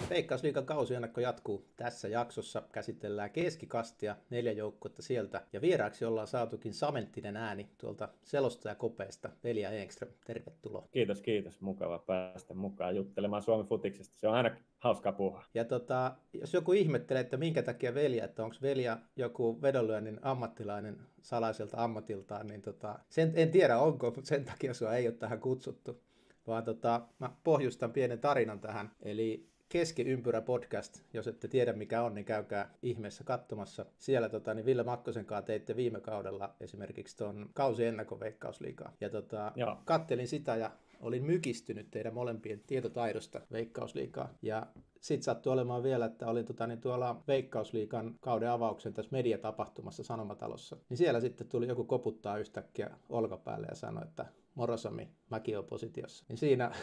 Veikkausliigan kausiennakko jatkuu. Tässä jaksossa käsitellään keskikastia, 4 joukkuetta sieltä. Ja vieraaksi ollaan saatukin Samenttinen ääni tuolta selostajakopeesta. Velja Engström, tervetuloa. Kiitos. Mukava päästä mukaan juttelemaan Suomen futiksesta. Se on aina hauskaa puhua. Ja jos joku ihmettelee, että minkä takia Velja, että onko Velja joku vedonlyönnin ammattilainen salaiselta ammatiltaan, niin en tiedä onko, mutta sen takia sua ei ole tähän kutsuttu. Vaan mä pohjustan pienen tarinan tähän. Eli Keskiympyrä podcast, jos ette tiedä mikä on, niin käykää ihmeessä katsomassa. Siellä niin Ville Makkosen kanssa teitte viime kaudella esimerkiksi tuon kausiennakon Veikkausliigaa. Ja kattelin sitä ja olin mykistynyt teidän molempien tietotaidosta Veikkausliigaa. Ja sitten sattui olemaan vielä, että olin tuolla Veikkausliigan kauden avauksen tässä mediatapahtumassa Sanomatalossa. Niin siellä sitten tuli joku koputtaa yhtäkkiä olkapäälle ja sanoi, että moro Sami, mäkin olen positiossa. Niin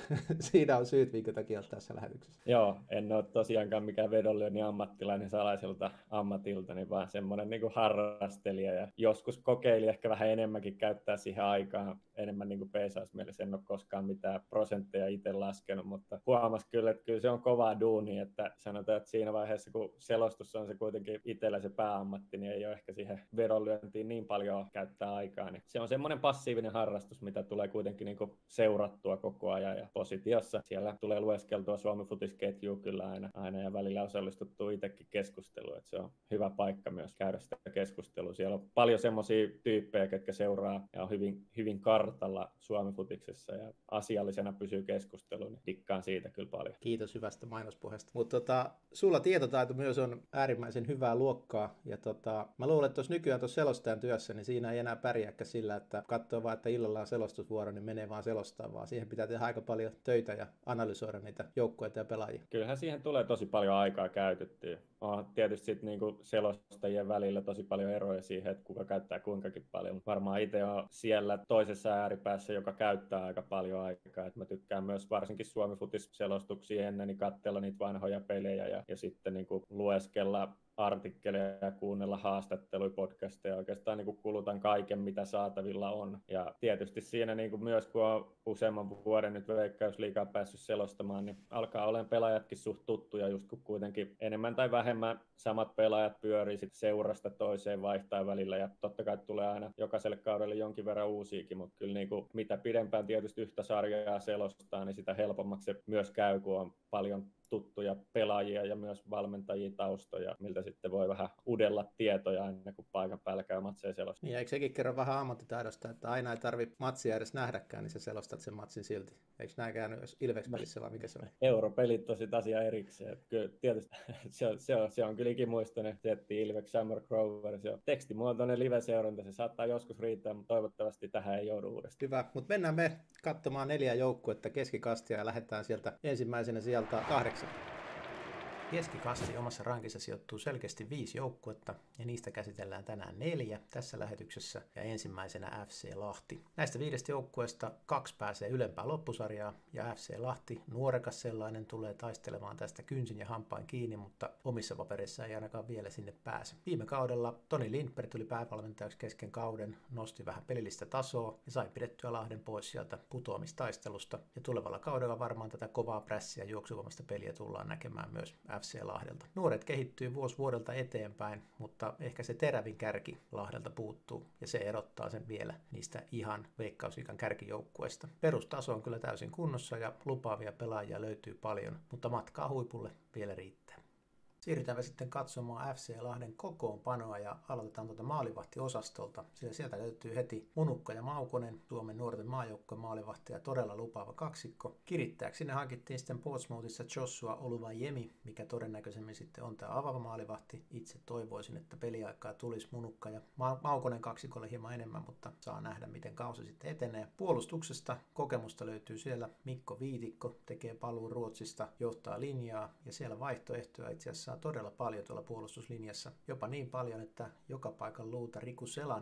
siinä on syyt, minkä takia olet tässä lähetyksessä. Joo, en ole tosiaankaan mikään vedonlyönnin ammattilainen salaiselta ammatilta, niin vaan semmoinen niin kuin harrastelija. Ja joskus kokeili ehkä vähän enemmänkin käyttää siihen aikaan enemmän niin kuin peesausmielessä. En ole koskaan mitään prosentteja itse laskenut, mutta huomasi kyllä, että kyllä se on kovaa duunia, että sanotaan, että siinä vaiheessa, kun selostus on se kuitenkin itsellä se pääammatti, niin ei ole ehkä siihen vedonlyöntiin niin paljon käyttää aikaa. Niin se on semmoinen passiivinen harrastus, mitä tulee kuitenkin niin kuin seurattua koko ajan ja positiossa. Siellä tulee lueskeltua Suomen futisketjua kyllä aina ja välillä osallistuttua itsekin keskusteluun. Että se on hyvä paikka myös käydä sitä keskustelua. Siellä on paljon semmoisia tyyppejä, ketkä seuraa ja on hyvin kartalla Suomen futiksessa ja asiallisena pysyy keskusteluun. Niin dikkaan siitä kyllä paljon. Kiitos hyvästä mainospuheesta. Mutta sulla tietotaito myös on äärimmäisen hyvää luokkaa. Ja mä luulen, että nykyään tuossa selostajan työssä, niin siinä ei enää pärjääkään sillä, että katsoo vaan, että illalla on selostusvuoro, niin menee vaan selostaa, vaan siihen pitää tehdä aika paljon töitä ja analysoida niitä joukkueita ja pelaajia. Kyllähän siihen tulee tosi paljon aikaa käytettyä. On tietysti sitten niinku selostajien välillä tosi paljon eroja siihen, että kuka käyttää kuinkakin paljon. Varmaan itse on siellä toisessa ääripäässä, joka käyttää aika paljon aikaa. Et mä tykkään myös varsinkin Suomi Futis-selostuksia ennen, niin katsella niitä vanhoja pelejä ja sitten niinku lueskella artikkeleja ja kuunnella haastatteluja, podcasteja. Oikeastaan niin kuin kulutan kaiken, mitä saatavilla on. Ja tietysti siinä niin kuin myös, kun on useamman vuoden nyt Veikkausliigaa päässyt selostamaan, niin alkaa olemaan pelaajatkin suht tuttuja, just kun kuitenkin enemmän tai vähemmän samat pelaajat pyörii sit seurasta toiseen vaihtaa välillä. Ja totta kai tulee aina jokaiselle kaudelle jonkin verran uusiakin, mutta kyllä niin kuin mitä pidempään tietysti yhtä sarjaa selostaa, niin sitä helpommaksi se myös käy, kun on paljon tuttuja pelaajia ja myös valmentajia taustoja, miltä sitten voi vähän udella tietoja ennen kuin paikan päällä käy matseja selostaa. Niin, eikö sekin kerro vähän ammattitaidosta, että aina ei tarvitse matsia edes nähdäkään, niin sä selostat sen matsin silti. Eikö näin käynyt Ilves-pelissä vai mikä se on? Europelit on sitten asia erikseen. Kyllä, tietysti se on kyllä ikimuistoinen setti Ilves Summer Grover. Se on tekstimuotoinen live-seuranta, se saattaa joskus riittää, mutta toivottavasti tähän ei joudu uudestaan. Hyvä, mutta mennään me katsomaan 4 joukkuetta keskikastia ja lähdetään sieltä ensimmäisenä sieltä 8. Keskikasti omassa rankissa sijoittuu selkeästi 5 joukkuetta ja niistä käsitellään tänään 4 tässä lähetyksessä ja ensimmäisenä FC Lahti. Näistä 5 joukkueesta 2 pääsee ylempään loppusarjaa ja FC Lahti, nuorekas sellainen, tulee taistelemaan tästä kynsin ja hampain kiinni, mutta omissa papereissa ei ainakaan vielä sinne pääse. Viime kaudella Toni Lindberg tuli päävalmentajaksi kesken kauden, nosti vähän pelillistä tasoa ja sai pidettyä Lahden pois sieltä putoamistaistelusta ja tulevalla kaudella varmaan tätä kovaa prässiä juoksuvoimasta peliä tullaan näkemään myös FC Lahdelta. Nuoret kehittyy vuosi vuodelta eteenpäin, mutta ehkä se terävin kärki Lahdelta puuttuu, ja se erottaa sen vielä niistä ihan Veikkausliigan kärkijoukkueista. Perustaso on kyllä täysin kunnossa ja lupaavia pelaajia löytyy paljon, mutta matkaa huipulle vielä riittää. Siirrytään sitten katsomaan FC Lahden kokoonpanoa ja aloitetaan maalivahtiosastolta. Sieltä löytyy heti Munukka ja Maukonen, Suomen nuorten maajoukkojen maalivahti ja todella lupaava kaksikko. Kirittääksi sinne hankittiin sitten Portsmouthissa Joshua Oluvajemi, mikä todennäköisemmin sitten on tämä avaava maalivahti. Itse toivoisin, että peliaikaa tulisi Munukka ja Maukonen kaksikolle hieman enemmän, mutta saa nähdä, miten kausi sitten etenee. Puolustuksesta kokemusta löytyy siellä Mikko Viitikko, tekee paluun Ruotsista, johtaa linjaa ja siellä vaihtoehtoja itse asiassa todella paljon tuolla puolustuslinjassa. Jopa niin paljon, että joka paikan luuta Riku Selander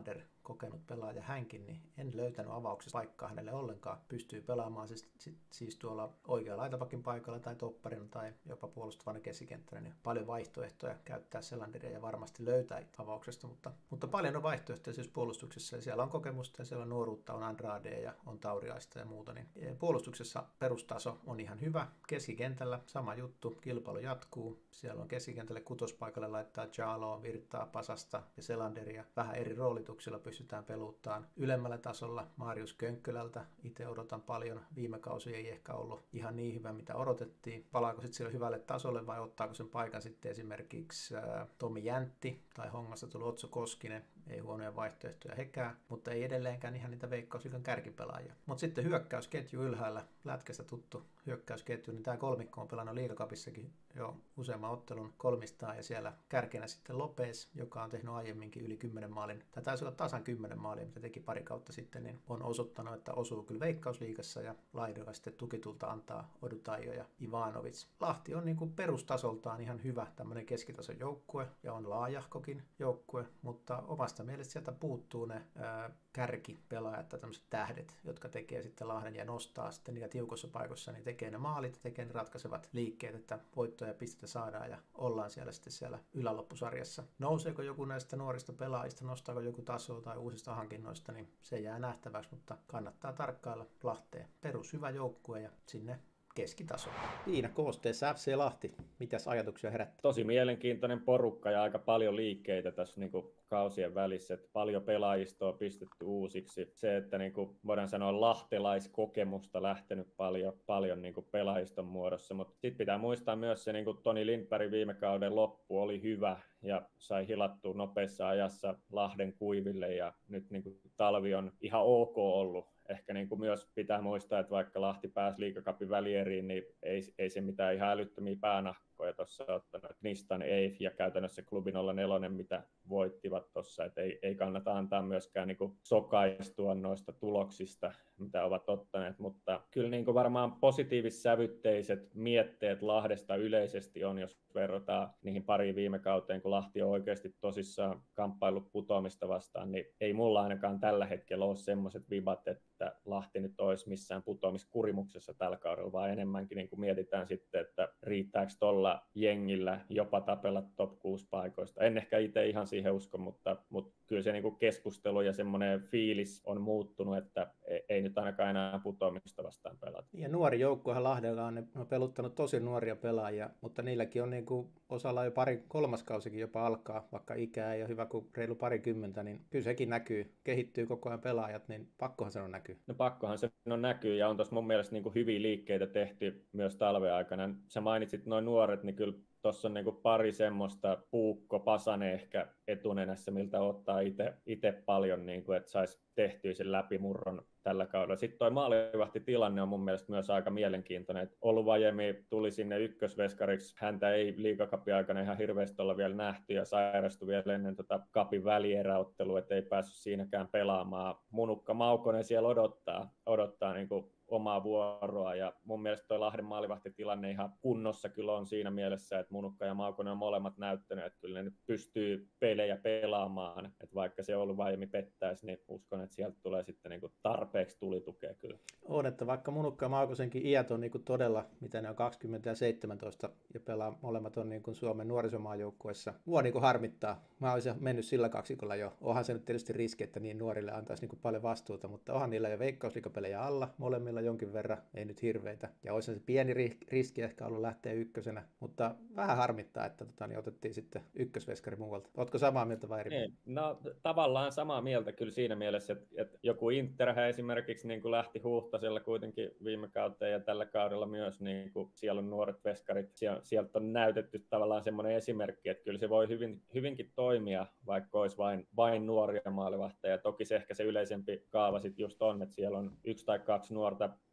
kokenut pelaaja hänkin, niin en löytänyt avauksessa paikkaa hänelle ollenkaan. Pystyy pelaamaan siis tuolla oikealla laitapakin paikalla tai topparina tai jopa puolustavana keskikenttänä, niin paljon vaihtoehtoja käyttää Selanderia ja varmasti löytää avauksesta, mutta paljon on vaihtoehtoja siis puolustuksessa ja siellä on kokemusta ja siellä on nuoruutta, on Andrade ja on Tauriaista ja muuta, niin puolustuksessa perustaso on ihan hyvä. Keskikentällä sama juttu, kilpailu jatkuu. Siellä on keskikentälle kutospaikalle laittaa Jaloa, Virtaa, Pasasta ja Selanderia. Vähän eri roolituksilla pystytään peluuttamaan ylemmällä tasolla Marius Könkkölältä. Itse odotan paljon. Viime kausi ei ehkä ollut ihan niin hyvä, mitä odotettiin. Palaako sitten sille hyvälle tasolle vai ottaako sen paikan sitten esimerkiksi Tomi Jäntti tai Hongasta tullut Otso Koskinen. Ei huonoja vaihtoehtoja hekään, mutta ei edelleenkään ihan niitä Veikkausliigan kärkipelaajia. Mutta sitten hyökkäysketju ylhäällä, lätkästä tuttu hyökkäysketju, niin tämä kolmikko on pelannut Liigacupissakin jo useamman ottelun kolmistaan ja siellä kärkenä sitten Lopez, joka on tehnyt aiemminkin yli 10 maalin, tai taisi olla tasan 10 maalia, mitä teki pari kautta sitten, niin on osoittanut, että osuu kyllä Veikkausliigassa ja laidoilla sitten tukitulta antaa Odutaio ja Ivanovic. Lahti on niin kuin perustasoltaan ihan hyvä tämmöinen keskitason joukkue ja on laajahkokin joukkue, mutta omasta mielestä sieltä puuttuu ne kärkipelaajat tai tämmöiset tähdet, jotka tekee sitten Lahden ja nostaa sitten niitä tiukossa paikoissa, niin tekee ne maalit ja tekee ne ratkaisevat liikkeet, että voittoja ja pistettä saadaan ja ollaan siellä yläloppusarjassa. Nouseeko joku näistä nuorista pelaajista, nostaako joku tasoa tai uusista hankinnoista, niin se jää nähtäväksi, mutta kannattaa tarkkailla Lahteen. Perus hyvä joukkue ja sinne keskitaso. Siinä koosteessa FC Lahti. Mitäs ajatuksia herättää? Tosi mielenkiintoinen porukka ja aika paljon liikkeitä tässä niin kuin kausien välissä. Että paljon pelaajistoa pistetty uusiksi. Se, että niin kuin voidaan sanoa lahtelaiskokemusta lähtenyt paljon niin kuin pelaajiston muodossa. Mutta sitten pitää muistaa myös se, niin kuin Toni Lindberg viime kauden loppu oli hyvä ja sai hilattua nopeassa ajassa Lahden kuiville ja nyt niin kuin talvi on ihan ok ollut. Ehkä niin kuin myös pitää muistaa, että vaikka Lahti pääsi Liigacupin välieriin, niin ei se mitään ihan älyttömiä päänahkoja tuossa ottanut. Nistan Eif ja käytännössä klubi 04, mitä voittivat tuossa. Ei kannata antaa myöskään niin kuin sokaistua noista tuloksista, mitä ovat ottaneet. Mutta kyllä niin kuin varmaan positiivissävytteiset mietteet Lahdesta yleisesti on, jos verrataan niihin pariin viime kauteen, kun Lahti on oikeasti tosissaan kamppaillut putoamista vastaan, niin ei mulla ainakaan tällä hetkellä ole semmoiset vibat, että Lahti nyt olisi missään putoamiskurimuksessa tällä kaudella, vaan enemmänkin niin kuin mietitään sitten, että riittääkö tuolla jengillä jopa tapella top 6 paikoista. En ehkä itse ihan siihen usko, mutta kyllä se niin kuin keskustelu ja semmoinen fiilis on muuttunut, että ei nyt ainakaan enää putoamista vastaan pelata. Ja nuori joukkuehan Lahdella on peluttanut tosi nuoria pelaajia, mutta niilläkin on niin kuin osalla jo kolmas kausikin jopa alkaa, vaikka ikää ei ole hyvä kuin reilu parikymmentä, niin kyllä sekin näkyy, kehittyy koko ajan pelaajat, niin pakkohan se on näkyy. No pakkohan se on näkyy ja on tuossa mun mielestä niin kuin hyviä liikkeitä tehty myös talven aikana. Sä mainitsit noin nuoret, niin kyllä tuossa on niin kuin pari semmoista Puukko, Pasanen ehkä etunenässä, miltä ottaa itse paljon, niin kuin, että saisi tehtyä sen läpimurron tällä kaudella. Sitten toi maalivahtitilanne on mun mielestä myös aika mielenkiintoinen. Oluvajemi tuli sinne ykkösveskariksi. Häntä ei Liigacupin aikana ihan hirveästi olla vielä nähty ja sairastui vielä ennen cupin välieräottelua, että ei päässyt siinäkään pelaamaan. Munukka Maukonen siellä odottaa niin kuin omaa vuoroa ja mun mielestä toi Lahden maalivahtitilanne ihan kunnossa kyllä on siinä mielessä, että Munukka ja Maukonen on molemmat näyttäneet, että kyllä ne nyt pystyy pelejä pelaamaan, että vaikka se Oluvajemi pettäisi, niin uskon, että sieltä tulee sitten niin kuin tarpeeksi tulitukea kyllä. On, että vaikka Munukka ja Maukosenkin iät on niin kuin todella, mitä ne on 20 ja 17 ja pelaa molemmat on niin kuin Suomen nuorisomaajoukkueessa. Mua niin kuin harmittaa. Mä olisin mennyt sillä kaksikolla jo. Onhan se nyt tietysti riski, että niin nuorille antaisi niin kuin paljon vastuuta, mutta onhan niillä jo veikkausliigapelejä alla molemmilla jonkin verran, ei nyt hirveitä. Ja olisi se pieni riski ehkä ollut lähteä ykkösenä, mutta vähän harmittaa, että niin otettiin sitten ykkösveskari muualta. Ootko samaa mieltä vai eri mieltä? No tavallaan samaa mieltä kyllä siinä mielessä, että joku Interhän esimerkiksi niin kuin lähti Huhtasella kuitenkin viime kauteen ja tällä kaudella myös, niin kuin siellä on nuoret veskarit, sieltä on näytetty tavallaan semmoinen esimerkki, että kyllä se voi hyvinkin toimia, vaikka olisi vain nuoria maalivahteja. Toki se ehkä se yleisempi kaava sitten just on, että siellä on 1 tai 2 nuorta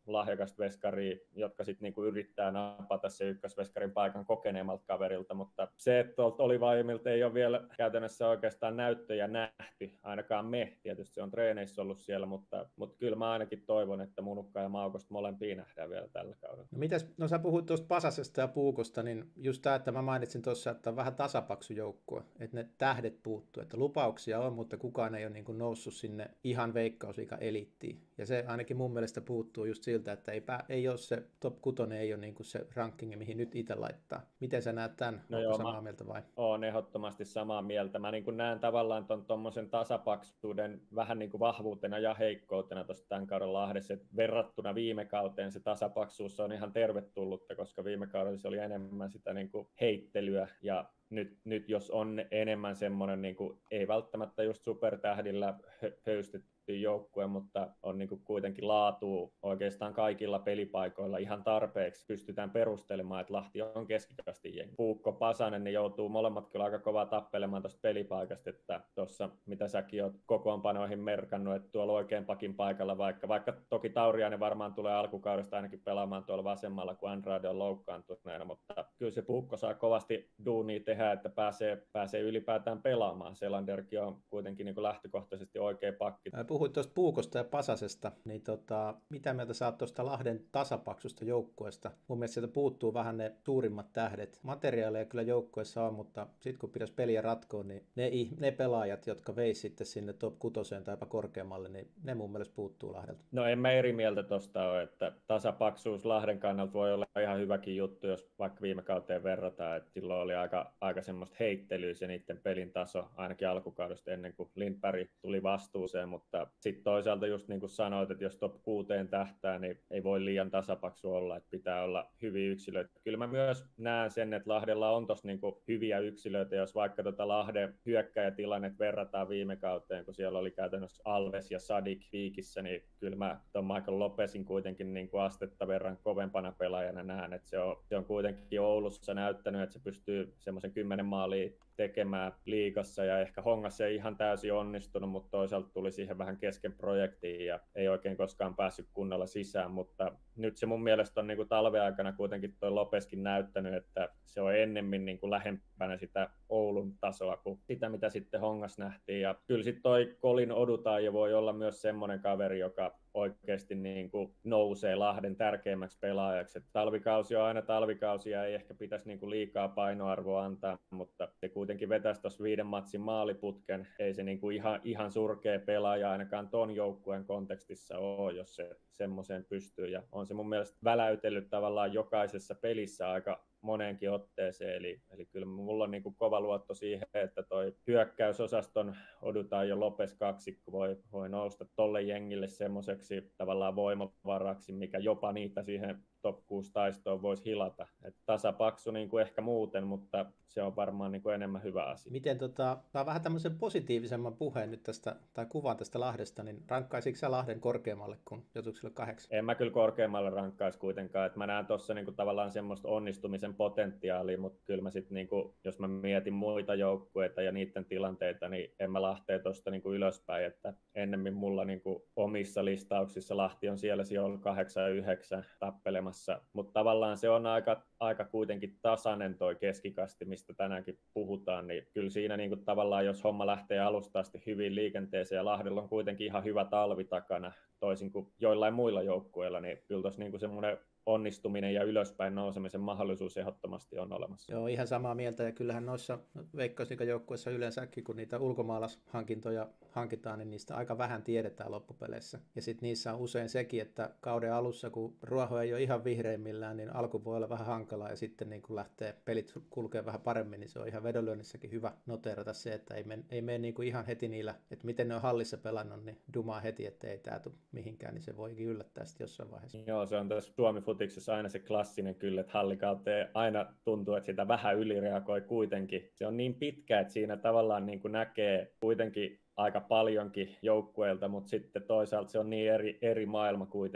lahjakasta veskaria, jotka sitten niinku yrittää napata se ykkösveskarin paikan kokeneemmalta kaverilta, mutta se, että tuolta Olivajimilta ei ole vielä käytännössä oikeastaan näyttöjä nähty, ainakaan me, tietysti se on treeneissä ollut siellä, mutta kyllä mä ainakin toivon, että Munukka ja Maukosta molempia nähdään vielä tällä kaudella. No sä puhuit tuosta Pasasesta ja Puukosta, niin just tämä, että mä mainitsin tuossa, että on vähän tasapaksu joukkue, että ne tähdet puuttuu, että lupauksia on, mutta kukaan ei ole niin kuin noussut sinne ihan Veikkausliigan eliittiin. Ja se ainakin mun mielestä puuttuu just siltä, että ei ole se top 6, ei ole niin kuin se rankingi, mihin nyt itse laittaa. Miten sä näet tämän? No Onko samaa mieltä vai? Olen ehdottomasti samaa mieltä. Mä niin kuin näen tavallaan tuommoisen tasapaksuuden vähän niin kuin vahvuutena ja heikkoutena tuossa tämän kauden Lahdessa. Et verrattuna viime kauteen se tasapaksuus on ihan tervetullutta, koska viime kaudella se oli enemmän sitä niin kuin heittelyä ja nyt jos on enemmän semmoinen, niin kuin, ei välttämättä just supertähdillä höystetty joukkue, mutta on niin kuin kuitenkin laatua oikeastaan kaikilla pelipaikoilla ihan tarpeeksi. Pystytään perustelemaan, että Lahti on keskikastin jengi. Puukko, Pasanen, ne joutuu molemmat kyllä aika kovaa tappelemaan tuosta pelipaikasta, että tuossa mitä säkin oot kokoonpanoihin merkannut, että tuolla oikein pakin paikalla, vaikka toki Tauriainen varmaan tulee alkukaudesta ainakin pelaamaan tuolla vasemmalla, kun Andrade on loukkaantuneena, mutta kyllä se Puukko saa kovasti duunia tehdä, että pääsee ylipäätään pelaamaan. Selanderkin on kuitenkin niin kuin lähtökohtaisesti oikea pakki. Puhuit tuosta Puukosta ja Pasasesta, niin mitä mieltä saat tuosta Lahden tasapaksusta joukkueesta? Mun mielestä sieltä puuttuu vähän ne suurimmat tähdet. Materiaaleja kyllä joukkueessa on, mutta sitten kun pitäisi peliä ratkoa, niin ne pelaajat, jotka veisi sitten sinne top 6 tai jopa korkeammalle, niin ne mun mielestä puuttuu Lahdelta. No en mä eri mieltä tuosta ole, että tasapaksuus Lahden kannalta voi olla ihan hyväkin juttu, jos vaikka viime kauteen verrataan, että silloin oli aika semmoista heittelyä se niiden pelin taso, ainakin alkukaudesta ennen kuin Lindberg tuli vastuuseen, mutta sitten toisaalta just niin kuin sanoit, että jos top 6 tähtää, niin ei voi liian tasapaksu olla, että pitää olla hyviä yksilöitä. Kyllä mä myös näen sen, että Lahdella on tossa niin kuin hyviä yksilöitä, jos vaikka Lahden hyökkäjätilannet verrataan viime kauteen, kun siellä oli käytännössä Alves ja Sadik Viikissä, niin kyllä mä ton Michael Lopesin kuitenkin niin kuin astetta verran kovempana pelaajana näen, että se on kuitenkin Oulussa näyttänyt, että se pystyy semmoisen 10 maalia tekemään liigassa ja ehkä Hongassa ei ihan täysin onnistunut, mutta toisaalta tuli siihen vähän kesken projektiin ja ei oikein koskaan päässyt kunnolla sisään, mutta nyt se mun mielestä on niin kuin talven aikana kuitenkin toi Lopeskin näyttänyt, että se on ennemmin niin kuin lähempänä sitä Oulun tasoa kuin sitä, mitä sitten Hongassa nähtiin ja kyllä sitten toi Colin Odutaio voi olla myös semmoinen kaveri, joka oikeasti niin kuin nousee Lahden tärkeimmäksi pelaajaksi. Et talvikausi on aina talvikausi ja ei ehkä pitäisi niin kuin liikaa painoarvoa antaa, mutta se kuitenkin vetäisi tuossa 5 matsin maaliputken. Ei se niin kuin ihan surkea pelaaja ainakaan ton joukkueen kontekstissa ole, jos se semmoiseen pystyy. Ja on se mun mielestä väläytellyt tavallaan jokaisessa pelissä aika moneenkin otteeseen, eli kyllä mulla on niin kuin kova luotto siihen, että toi hyökkäysosaston Odutaio Lopes kaksikko voi nousta tolle jengille semmoiseksi tavallaan voimavaraksi, mikä jopa niitä siihen top 6 taistoon voisi hilata. Et tasapaksu niin kuin ehkä muuten, mutta se on varmaan niin kuin enemmän hyvä asia. Miten saa vähän tämmöisen positiivisemman puheen nyt tästä, tai kuvan tästä Lahdesta, niin rankkaisitko sä Lahden korkeammalle kuin Jotukselle 8? En mä kyllä korkeammalle rankkaisi kuitenkaan, että mä näen tuossa niin kuin tavallaan semmoista onnistumisen potentiaalia, mutta kyllä mä sitten, niin kuin, jos mä mietin muita joukkueita ja niiden tilanteita, niin en mä Lahtea tuosta niin kuin ylöspäin, että ennemmin mulla niin kuin omissa listauksissa Lahti on siellä sijoilla 8-9 tappelemassa, mutta tavallaan se on aika kuitenkin tasainen toi keskikasti, mistä tänäänkin puhutaan, niin kyllä siinä niin kuin tavallaan, jos homma lähtee alusta asti hyvin liikenteeseen ja Lahdella on kuitenkin ihan hyvä talvi takana, toisin kuin joillain muilla joukkueilla, niin kyllä tuossa niin kuin semmoinen onnistuminen ja ylöspäin nousemisen mahdollisuus ehdottomasti on olemassa. Joo, ihan samaa mieltä, ja kyllähän noissa Veikkausliigajoukkueissa yleensäkin, kun niitä ulkomaalaishankintoja hankitaan, niin niistä aika vähän tiedetään loppupeleissä. Ja sitten niissä on usein sekin, että kauden alussa, kun ruoho ei ole ihan vihreimmillään, niin alku voi olla vähän hankalaa, ja sitten niin kun lähtee pelit kulkee vähän paremmin, niin se on ihan vedonlyönnissäkin hyvä noteerata se, että ei mene niin kuin ihan heti niillä, että miten ne on hallissa pelannut, niin dumaa heti, että ei tämä tule mihinkään, niin se voikin yllättää sitten jossain vaiheessa. Joo, se on tässä Suomi-futiksessa aina se klassinen kyllä, että hallikauteen aina tuntuu, että sitä vähän ylireagoi kuitenkin. Se on niin pitkä, että siinä tavallaan niin kuin näkee kuitenkin aika paljonkin joukkueilta, mutta sitten toisaalta se on niin eri maailma kuitenkin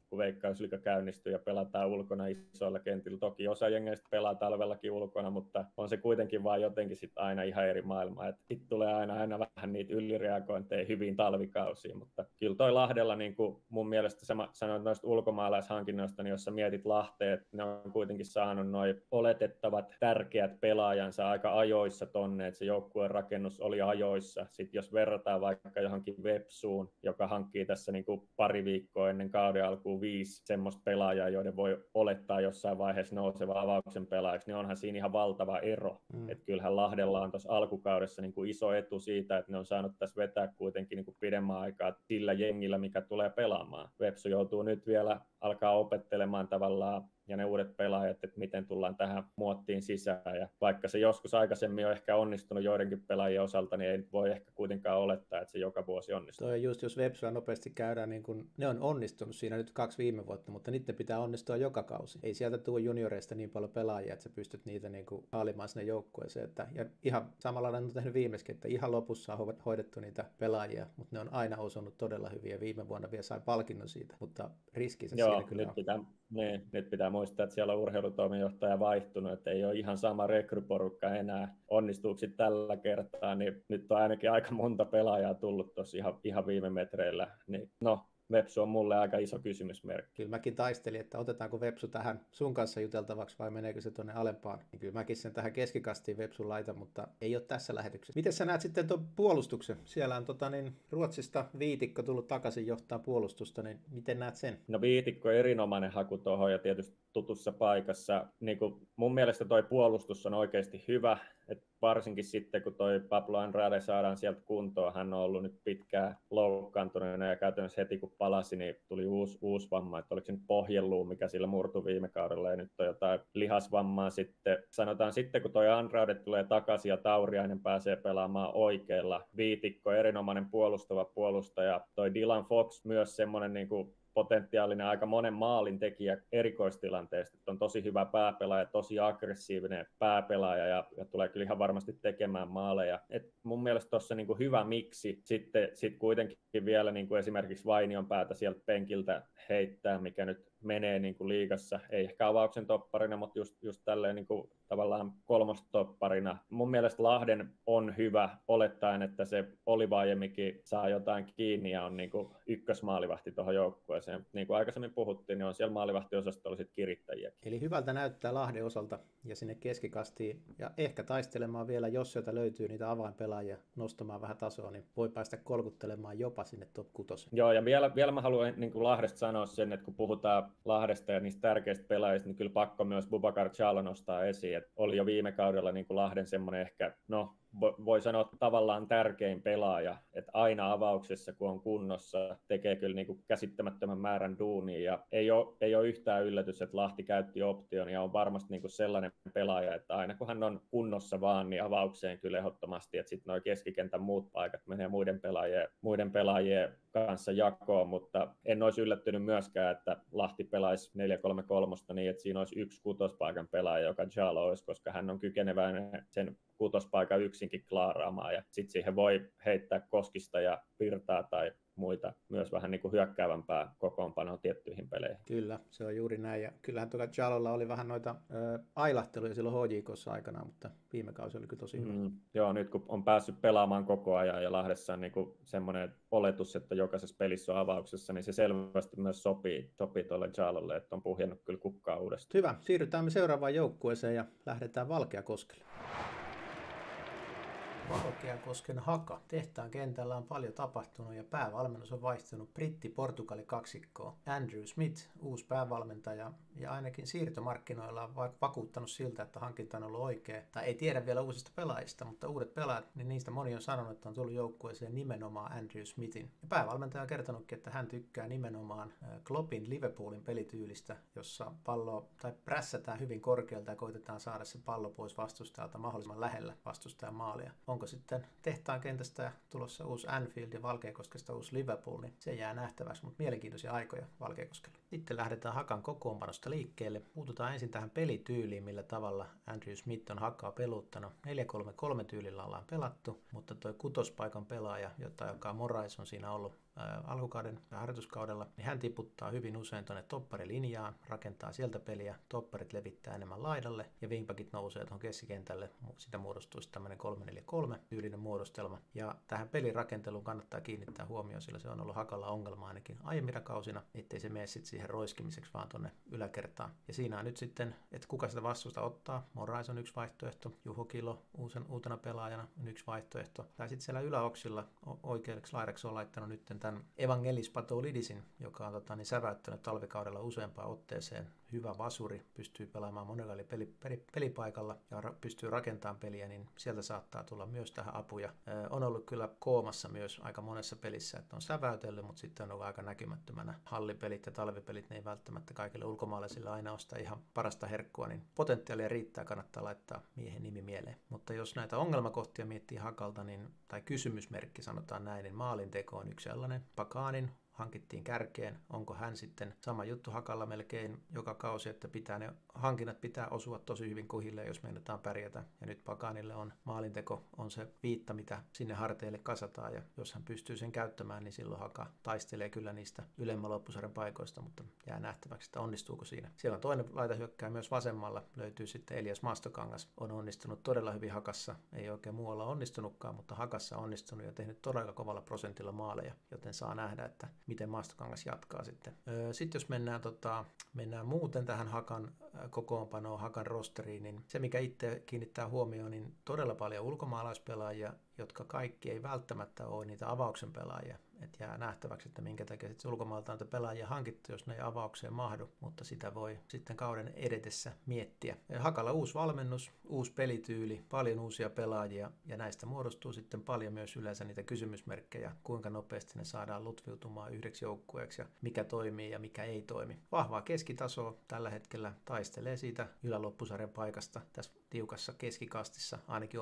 kun Veikkausliiga käynnistyy ja pelataan ulkona isoilla kentillä. Toki osa jengeistä pelaa talvellakin ulkona, mutta on se kuitenkin vaan jotenkin sit aina ihan eri maailma. Sitten tulee aina vähän niitä ylireagointeja hyviin talvikausiin, mutta kyllä toi Lahdella niin kuin mun mielestä sanoit noista ulkomaalaishankinnoista, niin jos sä mietit Lahteen, että ne on kuitenkin saanut noi oletettavat tärkeät pelaajansa aika ajoissa tonne, että se joukkueen rakennus oli ajoissa. Sitten jos verrataan vaikka johonkin Vepsuun, joka hankkii tässä niin kuin pari viikkoa ennen kauden alkuun 5 semmoista pelaajaa, joiden voi olettaa jossain vaiheessa nouseva avauksen pelaajaksi, niin onhan siinä ihan valtava ero. Että kyllähän Lahdella on tuossa alkukaudessa niin kuin iso etu siitä, että ne on saanut tässä vetää kuitenkin niin kuin pidemmän aikaa sillä jengillä, mikä tulee pelaamaan. Vepsu joutuu nyt vielä alkaa opettelemaan tavallaan ja ne uudet pelaajat, että miten tullaan tähän muottiin sisään. Ja vaikka se joskus aikaisemmin on ehkä onnistunut joidenkin pelaajien osalta, niin ei voi ehkä kuitenkaan olettaa, että se joka vuosi onnistuu. Toi just, jos Vepsua nopeasti käydään, niin kun ne on onnistunut siinä nyt 2 viime vuotta, mutta niiden pitää onnistua joka kausi. Ei sieltä tule junioreista niin paljon pelaajia, että sä pystyt niitä niin kuin haalimaan sinne joukkueeseen. Ja ihan samalla on tehnyt viimeiskin, että ihan lopussa on hoidettu niitä pelaajia, mutta ne on aina osunut todella hyviä. Viime vuonna vielä sai palkinnon siitä, mutta riskinsä siinä kyllä on. Nyt pitää muistaa, että siellä on urheilutoimenjohtaja vaihtunut, että ei ole ihan sama rekryporukka enää. Onnistuuko tällä kertaa, niin nyt on ainakin aika monta pelaajaa tullut tuossa ihan viime metreillä. Niin, no, Vepsu on mulle aika iso kysymysmerkki. Kyllä mäkin taistelin, että otetaanko Vepsu tähän sun kanssa juteltavaksi vai meneekö se tuonne alempaan. Niin kyllä mäkin sen tähän keskikastiin Vepsun laitan, mutta ei ole tässä lähetyksessä. Miten sä näet sitten tuon puolustuksen? Siellä on Ruotsista Viitikko tullut takaisin johtaa puolustusta, niin miten näet sen? No Viitikko erinomainen haku tuohon ja tietysti tutussa paikassa. Niin kuin mun mielestä toi puolustus on oikeasti hyvä. Et varsinkin sitten, kun toi Pablo Andrade saadaan sieltä kuntoon, hän on ollut nyt pitkään loukkaantuneena ja käytännössä heti kun palasi, niin tuli uusi vamma, että oliko se nyt pohjeluu, mikä sillä murtui viime kaudella ja nyt on jotain lihasvammaa sitten. Sanotaan sitten, kun toi Andrade tulee takaisin ja Tauriainen pääsee pelaamaan oikealla. Viitikko, erinomainen puolustava puolustaja, toi Dylan Fox myös semmoinen niin kuin potentiaalinen aika monen maalin tekijä erikoistilanteesta. On tosi hyvä pääpelaaja, tosi aggressiivinen pääpelaaja ja tulee kyllä ihan varmasti tekemään maaleja. Et mun mielestä tuossa niinku hyvä miksi. Sitten kuitenkin vielä niinku esimerkiksi Vainion päätä sieltä penkiltä heittää, mikä nyt menee niinku liigassa. Ei ehkä avauksen topparina, mutta just tälleen niinku tavallaan kolmostopparina. Mun mielestä Lahden on hyvä olettaen, että se Oliva aiemminkin saa jotain kiinni ja on niinku ykkösmaalivahti tuohon joukkueeseen. Niin kuin aikaisemmin puhuttiin, niin on siellä maalivahtiosastolla sit kirittäjiäkin. Eli hyvältä näyttää Lahden osalta ja sinne keskikastiin ja ehkä taistelemaan vielä, jos sieltä löytyy niitä avainpelaajia nostamaan vähän tasoa, niin voi päästä kolkuttelemaan jopa sinne top 6. Joo, ja vielä mä haluan niin kuin Lahdesta sanoa sen, että kun puhutaan Lahdesta ja niistä tärkeistä pelaajista, niin kyllä pakko myös Boubacar Diallo nostaa esiin, että oli jo viime kaudella niin kuin Lahden semmoinen ehkä, voi sanoa tavallaan tärkein pelaaja, että aina avauksessa, kun on kunnossa, tekee kyllä niin kuin käsittämättömän määrän duunia, ja ei ole yhtään yllätys, että Lahti käytti option, ja on varmasti niin kuin sellainen pelaaja, että aina kun hän on kunnossa vaan, niin avaukseen kyllä ehdottomasti, että sitten nuo keskikentän muut paikat menee muiden pelaajien kanssa jakoon, mutta en olisi yllättynyt myöskään, että Lahti pelaisi 4-3-3 niin, että siinä olisi yksi kutospaikan pelaaja, joka Diallo olisi, koska hän on kykeneväinen sen kutospaikan yksinkin klaaraamaan, ja sitten siihen voi heittää Koskista ja Virtaa tai muita myös vähän niin kuin hyökkäävämpää kokoonpanoa tiettyihin peleihin. Kyllä, se on juuri näin, ja kyllähän tuolla Diallolla oli vähän noita ailahteluja silloin HJK:ssa aikana, mutta viime kausi oli kyllä tosi hyvä. Joo, nyt kun on päässyt pelaamaan koko ajan ja Lahdessa on niin kuin semmoinen oletus, että jokaisessa pelissä on avauksessa, niin se selvästi myös sopii tuolle Diallolle, että on puhjennut kyllä kukkaa uudestaan. Hyvä, siirrytään me seuraavaan joukkueeseen ja lähdetään Valkeakoskelle. Valkeakosken Haka. Tehtaan kentällä on paljon tapahtunut ja päävalmennus on vaihtunut Britti-Portugali kaksikkoon. Andrew Smith, uusi päävalmentaja, ja ainakin siirtomarkkinoilla on vakuuttanut siltä, että hankinta on ollut oikea. Tai ei tiedä vielä uusista pelaajista, mutta uudet pelaajat, niin niistä moni on sanonut, että on tullut joukkueeseen nimenomaan Andrew Smithin. Ja päävalmentaja on kertonutkin, että hän tykkää nimenomaan Kloppin Liverpoolin pelityylistä, jossa pallo tai prässätään hyvin korkealta ja koitetaan saada se pallo pois vastustajalta mahdollisimman lähellä vastustajan maalia. Onko sitten Tehtaan kentästä tulossa uusi Anfield ja Valkeakoskesta uusi Liverpool, niin se jää nähtäväksi, mutta mielenkiintoisia aikoja Valkeakoskella. Sitten lähdetään Hakan kokoonpanosta liikkeelle. Puututaan ensin tähän pelityyliin, millä tavalla Andrew Smith on Hakaa peluttanut. 4-3-3 tyylillä ollaan pelattu, mutta tuo kutospaikan pelaaja, joka Morais on siinä ollut alkukauden ja harjoituskaudella, niin hän tiputtaa hyvin usein tuonne topparilinjaan, rakentaa sieltä peliä, topparit levittää enemmän laidalle ja wingbackit nousee tuon keskikentälle. Sitä muodostuisi tämmöinen 3-4-3 tyylinen muodostelma. Ja tähän pelirakenteluun kannattaa kiinnittää huomioon, sillä se on ollut Hakalla ongelma ainakin aiemmina kausina, ettei se mene sitten siihen roiskimiseksi vaan tuonne yläkertaan. Ja siinä on nyt sitten, että kuka sitä vastuusta ottaa. Morais on yksi vaihtoehto, Juho Kilo uutena pelaajana on yksi vaihtoehto. Tai sitten siellä yläoksilla oikeaksi laidaksi on laittanut nyt tämän Evangelis Patoulidisin, joka on säväyttänyt talvikaudella useampaan otteeseen. Hyvä vasuri, pystyy pelaamaan monella pelipaikalla ja pystyy rakentamaan peliä, niin sieltä saattaa tulla myös tähän apuja. On ollut kyllä koomassa myös aika monessa pelissä, että on säväytellyt, mutta sitten on ollut aika näkymättömänä. Hallipelit ja talvipelit, ne ei välttämättä kaikille ulkomaalaisille aina osta ihan parasta herkkua, niin potentiaalia riittää, kannattaa laittaa miehen nimi mieleen. Mutta jos näitä ongelmakohtia miettii Hakalta, niin, tai kysymysmerkki sanotaan näin, niin maalinteko on yksi sellainen. Pakanin hankittiin kärkeen. Onko hän sitten sama juttu Hakalla melkein joka kausi, että ne hankinnat pitää osua tosi hyvin kohille, jos meinataan pärjätä. Ja nyt Pakanille on maalinteko on se viitta, mitä sinne harteille kasataan. Ja jos hän pystyy sen käyttämään, niin silloin Haka taistelee kyllä niistä ylemmän loppusarjan paikoista, mutta jää nähtäväksi, että onnistuuko siinä. Siellä on toinen laitahyökkääjä myös vasemmalla. Löytyy sitten Elias Mastokangas. On onnistunut todella hyvin Hakassa. Ei oikein muualla onnistunutkaan, mutta Hakassa on onnistunut ja tehnyt todella kovalla prosentilla maaleja, joten saa nähdä, että miten Mastokangas jatkaa sitten. Sitten jos mennään muuten tähän Hakan kokoonpanoon, Hakan rosteriin, niin se mikä itse kiinnittää huomioon, niin todella paljon ulkomaalaispelaajia, jotka kaikki ei välttämättä ole niitä avauksen pelaajia. Et jää nähtäväksi, että minkä takia sitten ulkomailta on pelaajia hankittu, jos ne ei avaukseen mahdu, mutta sitä voi sitten kauden edetessä miettiä. Hakalla uusi valmennus, uusi pelityyli, paljon uusia pelaajia ja näistä muodostuu sitten paljon myös yleensä niitä kysymysmerkkejä, kuinka nopeasti ne saadaan lutviutumaan yhdeksi joukkueeksi ja mikä toimii ja mikä ei toimi. Vahvaa keskitasoa tällä hetkellä taistelee siitä yläloppusarjan paikasta tässä tiukassa keskikastissa, ainakin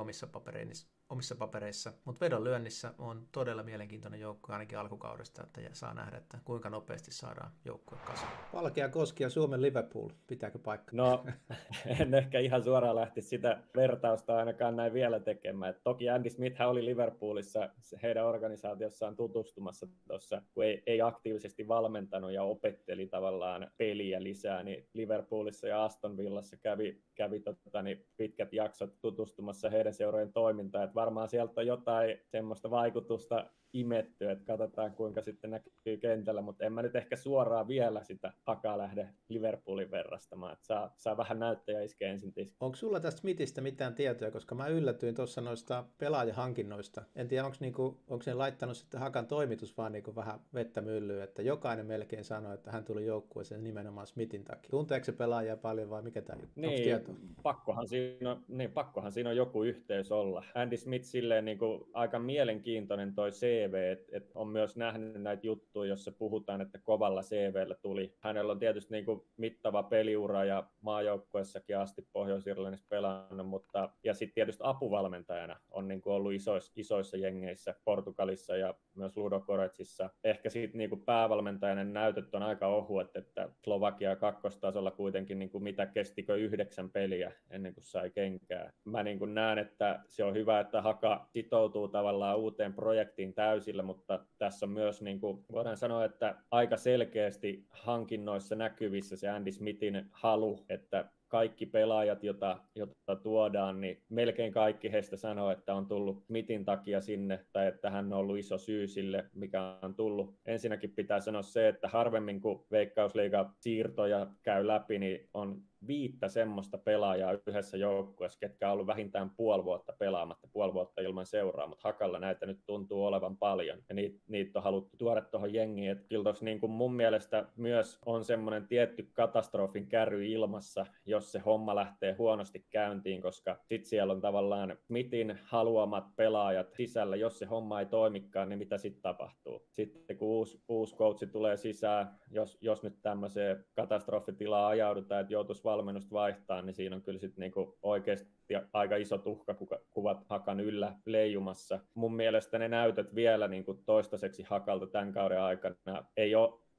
omissa papereissa, mutta vedonlyönnissä on todella mielenkiintoinen joukkue ainakin alkukaudesta, että saa nähdä, että kuinka nopeasti saadaan joukkue kasaan. Valkeakoski ja Suomen Liverpool, pitääkö paikka? No, en ehkä ihan suoraan lähtisi sitä vertausta ainakaan näin vielä tekemään. Et toki Andy Smith oli Liverpoolissa heidän organisaatiossaan tutustumassa tuossa, kun ei aktiivisesti valmentanut ja opetteli tavallaan peliä lisää, niin Liverpoolissa ja Aston Villassa kävi pitkät jaksot tutustumassa heidän seurojen toimintaan. Et varmaan sieltä on jotain semmoista vaikutusta imetty, että katsotaan kuinka sitten näkyy kentällä, mutta en mä nyt ehkä suoraan vielä sitä Hakaa lähde Liverpoolin verrastamaan, että saa vähän näyttöjä iskeä ensin tiskiin. Onko sulla tästä Smithistä mitään tietoja, koska mä yllätyin tuossa noista pelaajahankinnoista. En tiedä, onko ne laittanut sitten Hakan toimitus vaan niin vähän vettä myllyyn, että jokainen melkein sanoi, että hän tuli joukkueeseen nimenomaan Smithin takia. Tunteeko se pelaajia paljon vai mikä tämä juttu? Niin, pakkohan siinä on joku yhteys olla. Andy Smith silleen niin kuin aika mielenkiintoinen toi CV, että on myös nähnyt näitä juttuja, jossa puhutaan, että kovalla CVllä tuli. Hänellä on tietysti niin kuin mittava peliura ja maajoukkueessakin asti Pohjois-Irlannissa pelannut, mutta ja sitten tietysti apuvalmentajana on niin kuin ollut isoissa jengeissä Portugalissa ja myös Ludogoretsissa. Ehkä sitten niin kuin päävalmentajana näytöt on aika ohuet, että Slovakia kakkostasolla kuitenkin niin kuin mitä kestikö 9 peliä ennen kuin sai kenkää. Mä niin kuin näen, että se on hyvä, että Haka sitoutuu tavallaan uuteen projektiin täysillä, mutta tässä on myös, niin kuin voidaan sanoa, että aika selkeästi hankinnoissa näkyvissä se Andy Smithin halu, että kaikki pelaajat, joita tuodaan, niin melkein kaikki heistä sanoo, että on tullut Smithin takia sinne, tai että hän on ollut iso syy sille, mikä on tullut. Ensinnäkin pitää sanoa se, että harvemmin kun Veikkausliiga siirtoja käy läpi, niin on 5 semmoista pelaajaa yhdessä joukkueessa, ketkä on ollut vähintään puoli vuotta ilman seuraa, mutta Hakalla näitä nyt tuntuu olevan paljon, ja niitä on haluttu tuoda tuohon jengiin. Että kyllä tuossa niin kuin mun mielestä myös on semmoinen tietty katastrofin kärry ilmassa, jos se homma lähtee huonosti käyntiin, koska sitten siellä on tavallaan Smithin haluamat pelaajat sisällä, jos se homma ei toimikaan, niin mitä sitten tapahtuu? Sitten kun uusi coachi tulee sisään, jos nyt tämmöiseen katastrofitilaan ajaudutaan, että joutuisi valmennusta vaihtaa, niin siinä on kyllä sitten niinku oikeasti aika iso tuhkakuvat Hakan yllä leijumassa. Mun mielestä ne näytöt vielä niinku toistaiseksi Hakalta tämän kauden aikana ei ole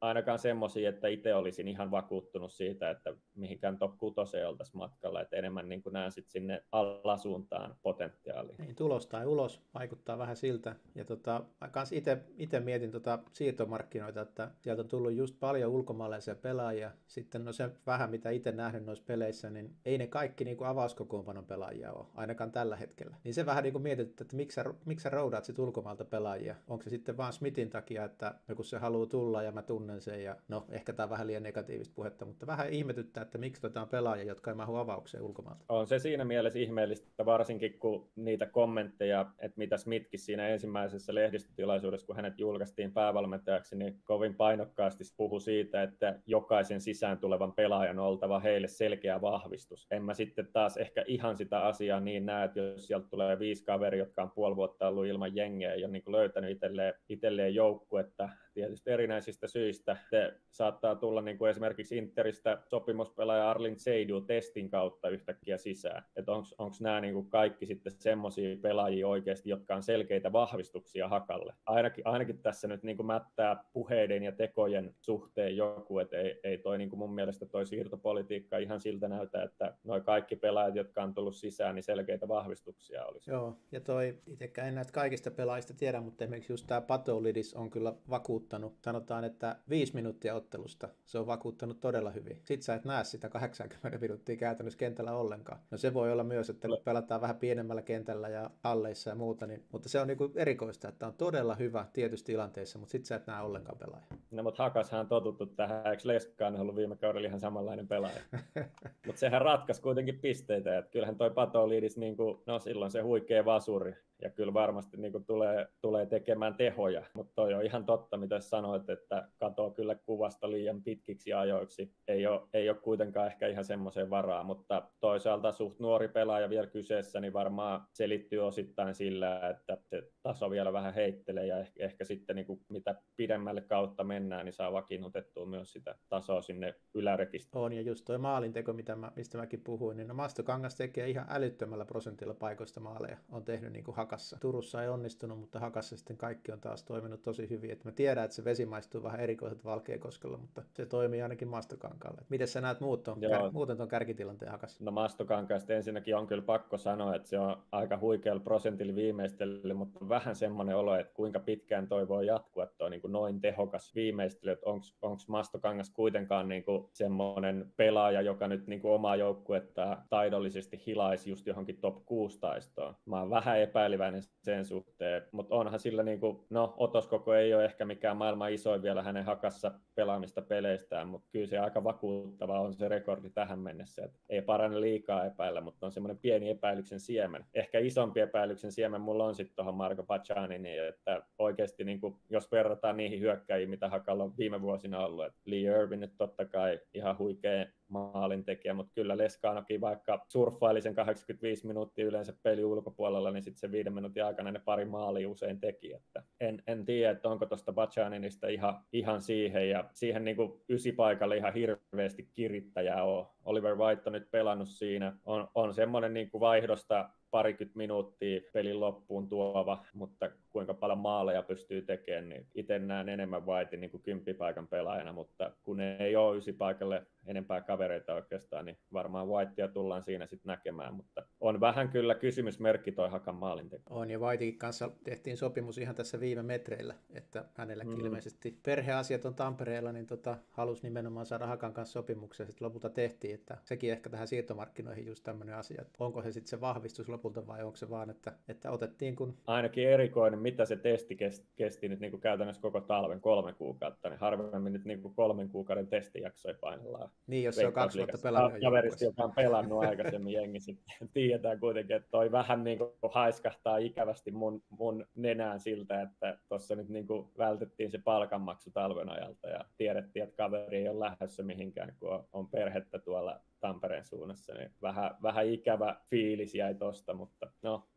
ainakaan semmoisia, että itse olisin ihan vakuuttunut siitä, että mihinkään top 6 oltaisiin matkalla, että enemmän niin näen sitten sinne alasuuntaan potentiaalia. Niin, tulos tai ulos vaikuttaa vähän siltä. Ja kans itse mietin siirtomarkkinoita, että sieltä on tullut just paljon ulkomaalaisia pelaajia. Sitten no se vähän, mitä itse nähnyt noissa peleissä, niin ei ne kaikki niin kuin avauskokoonpanon pelaajia ole, ainakaan tällä hetkellä. Niin se vähän niin kuin mietit, että miksi sä roudaat sit ulkomaalta pelaajia? Onko se sitten vaan Smithin takia, että kun se haluaa tulla ja mä tunnen sen, ja no ehkä tämä on vähän liian negatiivista puhetta, mutta vähän ihmetyttää, että miksi otetaan pelaajia, jotka ei mahu avaukseen ulkomaalta. On se siinä mielessä ihmeellistä, varsinkin kun niitä kommentteja, että mitä Smithkin siinä ensimmäisessä lehdistötilaisuudessa, kun hänet julkaistiin päävalmentajaksi, niin kovin painokkaasti puhui siitä, että jokaisen sisään tulevan pelaajan on oltava heille selkeä vahvistus. En mä sitten taas ehkä ihan sitä asiaa niin näe, että jos sieltä tulee 5 kaveria, jotka on puoli vuotta ollut ilman jengeä ja on niin löytänyt itselleen joukkuetta, tietysti erinäisistä syistä. Se saattaa tulla niin kuin esimerkiksi Interistä sopimuspelaaja Arlin Seidu testin kautta yhtäkkiä sisään. Että onko nämä niin kuin kaikki sitten semmoisia pelaajia oikeasti, jotka on selkeitä vahvistuksia Hakalle. Ainakin tässä nyt niin kuin mättää puheiden ja tekojen suhteen joku, että ei toi niin kuin mun mielestä toi siirtopolitiikka ihan siltä näytä, että noi kaikki pelaajat, jotka on tullut sisään, niin selkeitä vahvistuksia olisi. Joo, ja itsekään en näitä kaikista pelaajista tiedä, mutta esimerkiksi just tämä Patolidis on kyllä vakuuttanut. Sanotaan, että 5 minuuttia ottelusta. Se on vakuuttanut todella hyvin. Sitten sä et näe sitä 80 minuuttia käytännössä kentällä ollenkaan. No se voi olla myös, että pelataan vähän pienemmällä kentällä ja halleissa ja muuta, niin, mutta se on niinku erikoista, että on todella hyvä tietyissä tilanteissa, mutta sitten sä et näe ollenkaan pelaajaa. No mutta Hakashan on totuttu tähän, eikö Leskaan ollut viime kaudella ihan samanlainen pelaaja? Mutta sehän ratkaisi kuitenkin pisteitä, että kyllähän toi Patolidis, niinku, no silloin se huikea vasuri, ja kyllä varmasti niinku tulee tekemään tehoja, mutta toi on ihan totta, mitä sanoit, että katoo kyllä kuvasta liian pitkiksi ajoiksi. Ei ole kuitenkaan ehkä ihan semmoiseen varaa, mutta toisaalta suht nuori pelaaja vielä kyseessä, niin varmaan selittyy osittain sillä, että se taso vielä vähän heittelee ja ehkä sitten niin kuin mitä pidemmälle kautta mennään, niin saa vakiinnutettua myös sitä tasoa sinne ylärekisteriin. On, ja just toi maalinteko, mistä mäkin puhuin, niin Mastokangas tekee ihan älyttömällä prosentilla paikoista maaleja. On tehnyt niin kuin Hakassa. Turussa ei onnistunut, mutta Hakassa sitten kaikki on taas toiminut tosi hyvin. Et mä tiedän, että se vesi maistuu vähän erikoiset Valkeakoskella, mutta se toimii ainakin Mastokankaalle. Miten sä näet muuten tuon kärkitilanteen Hakassa? No Mastokankaasta ensinnäkin on kyllä pakko sanoa, että se on aika huikealla prosentilla viimeistelyllä, mutta vähän semmoinen olo, että kuinka pitkään toi voi jatkua tuo niin kuin noin tehokas viimeistely, että onko Mastokangas kuitenkaan niin kuin semmoinen pelaaja, joka nyt niin kuin omaa joukkuetta taidollisesti hilaisi just johonkin top 6 taistoon. Mä oon vähän epäileväinen sen suhteen, mutta onhan sillä niin kuin, no otoskoko ei ole ehkä mikään maailman isoin vielä hänen Hakassa pelaamista peleistään, mutta kyllä se aika vakuuttava on se rekordi tähän mennessä. Et ei parane liikaa epäillä, mutta on semmoinen pieni epäilyksen siemen. Ehkä isompi epäilyksen siemen mulla on sitten tuohon Marko Pachaniniin, että oikeasti niin kuin, jos verrataan niihin hyökkäjiin, mitä Hakalla on viime vuosina ollut, että Lee Irvin nyt totta kai ihan huikea maalintekijä, mutta kyllä Leskanokin vaikka surffaili sen 85 minuuttia yleensä peli ulkopuolella, niin sitten se 5 minuutin aikana ne pari maalia usein teki. Että en tiedä, että onko tuosta Pachaninista ihan siihen, ja siihen niin kuin 9 paikalle ihan hirveästi kirittäjää on. Oliver White on nyt pelannut siinä, on semmoinen niin kuin vaihdosta parikymmentä minuuttia pelin loppuun tuova, mutta kuinka paljon maaleja pystyy tekemään, niin itse näen enemmän Whitein niin kuin 10 paikan pelaajana, mutta kun ei ole 9 paikalle enempää kavereita oikeastaan, niin varmaan Whitea tullaan siinä sitten näkemään, mutta on vähän kyllä kysymysmerkki toi Hakan maalinteko. On, ja Whitein kanssa tehtiin sopimus ihan tässä viime metreillä, että hänelläkin ilmeisesti perheasiat on Tampereella, niin halusi nimenomaan saada Hakan kanssa sopimuksen, sitten lopulta tehtiin, että sekin ehkä tähän siirtomarkkinoihin just tämmöinen asia, että onko se sitten se vahvistus lopulta vai onko se vaan, että otettiin kun... Ainakin erikoinen, mitä se testi kesti nyt niin kuin käytännössä koko talven 3 kuukautta, niin harvemmin nyt niin kuin 3 kuukauden testijaksoja painellaan. Niin, jos se on 2 vuotta pelannut. Kaverista, joka on pelannut aikaisemmin jengissä, tiedetään kuitenkin, että toi vähän niin kuin haiskahtaa ikävästi mun nenään siltä, että tuossa nyt niin kuin vältettiin se palkanmaksu talven ajalta ja tiedettiin, että kaveri ei ole lähdössä mihinkään, kun on perhettä tuolla Tampereen suunnassa, niin vähän ikävä fiilis jäi tosta, mutta no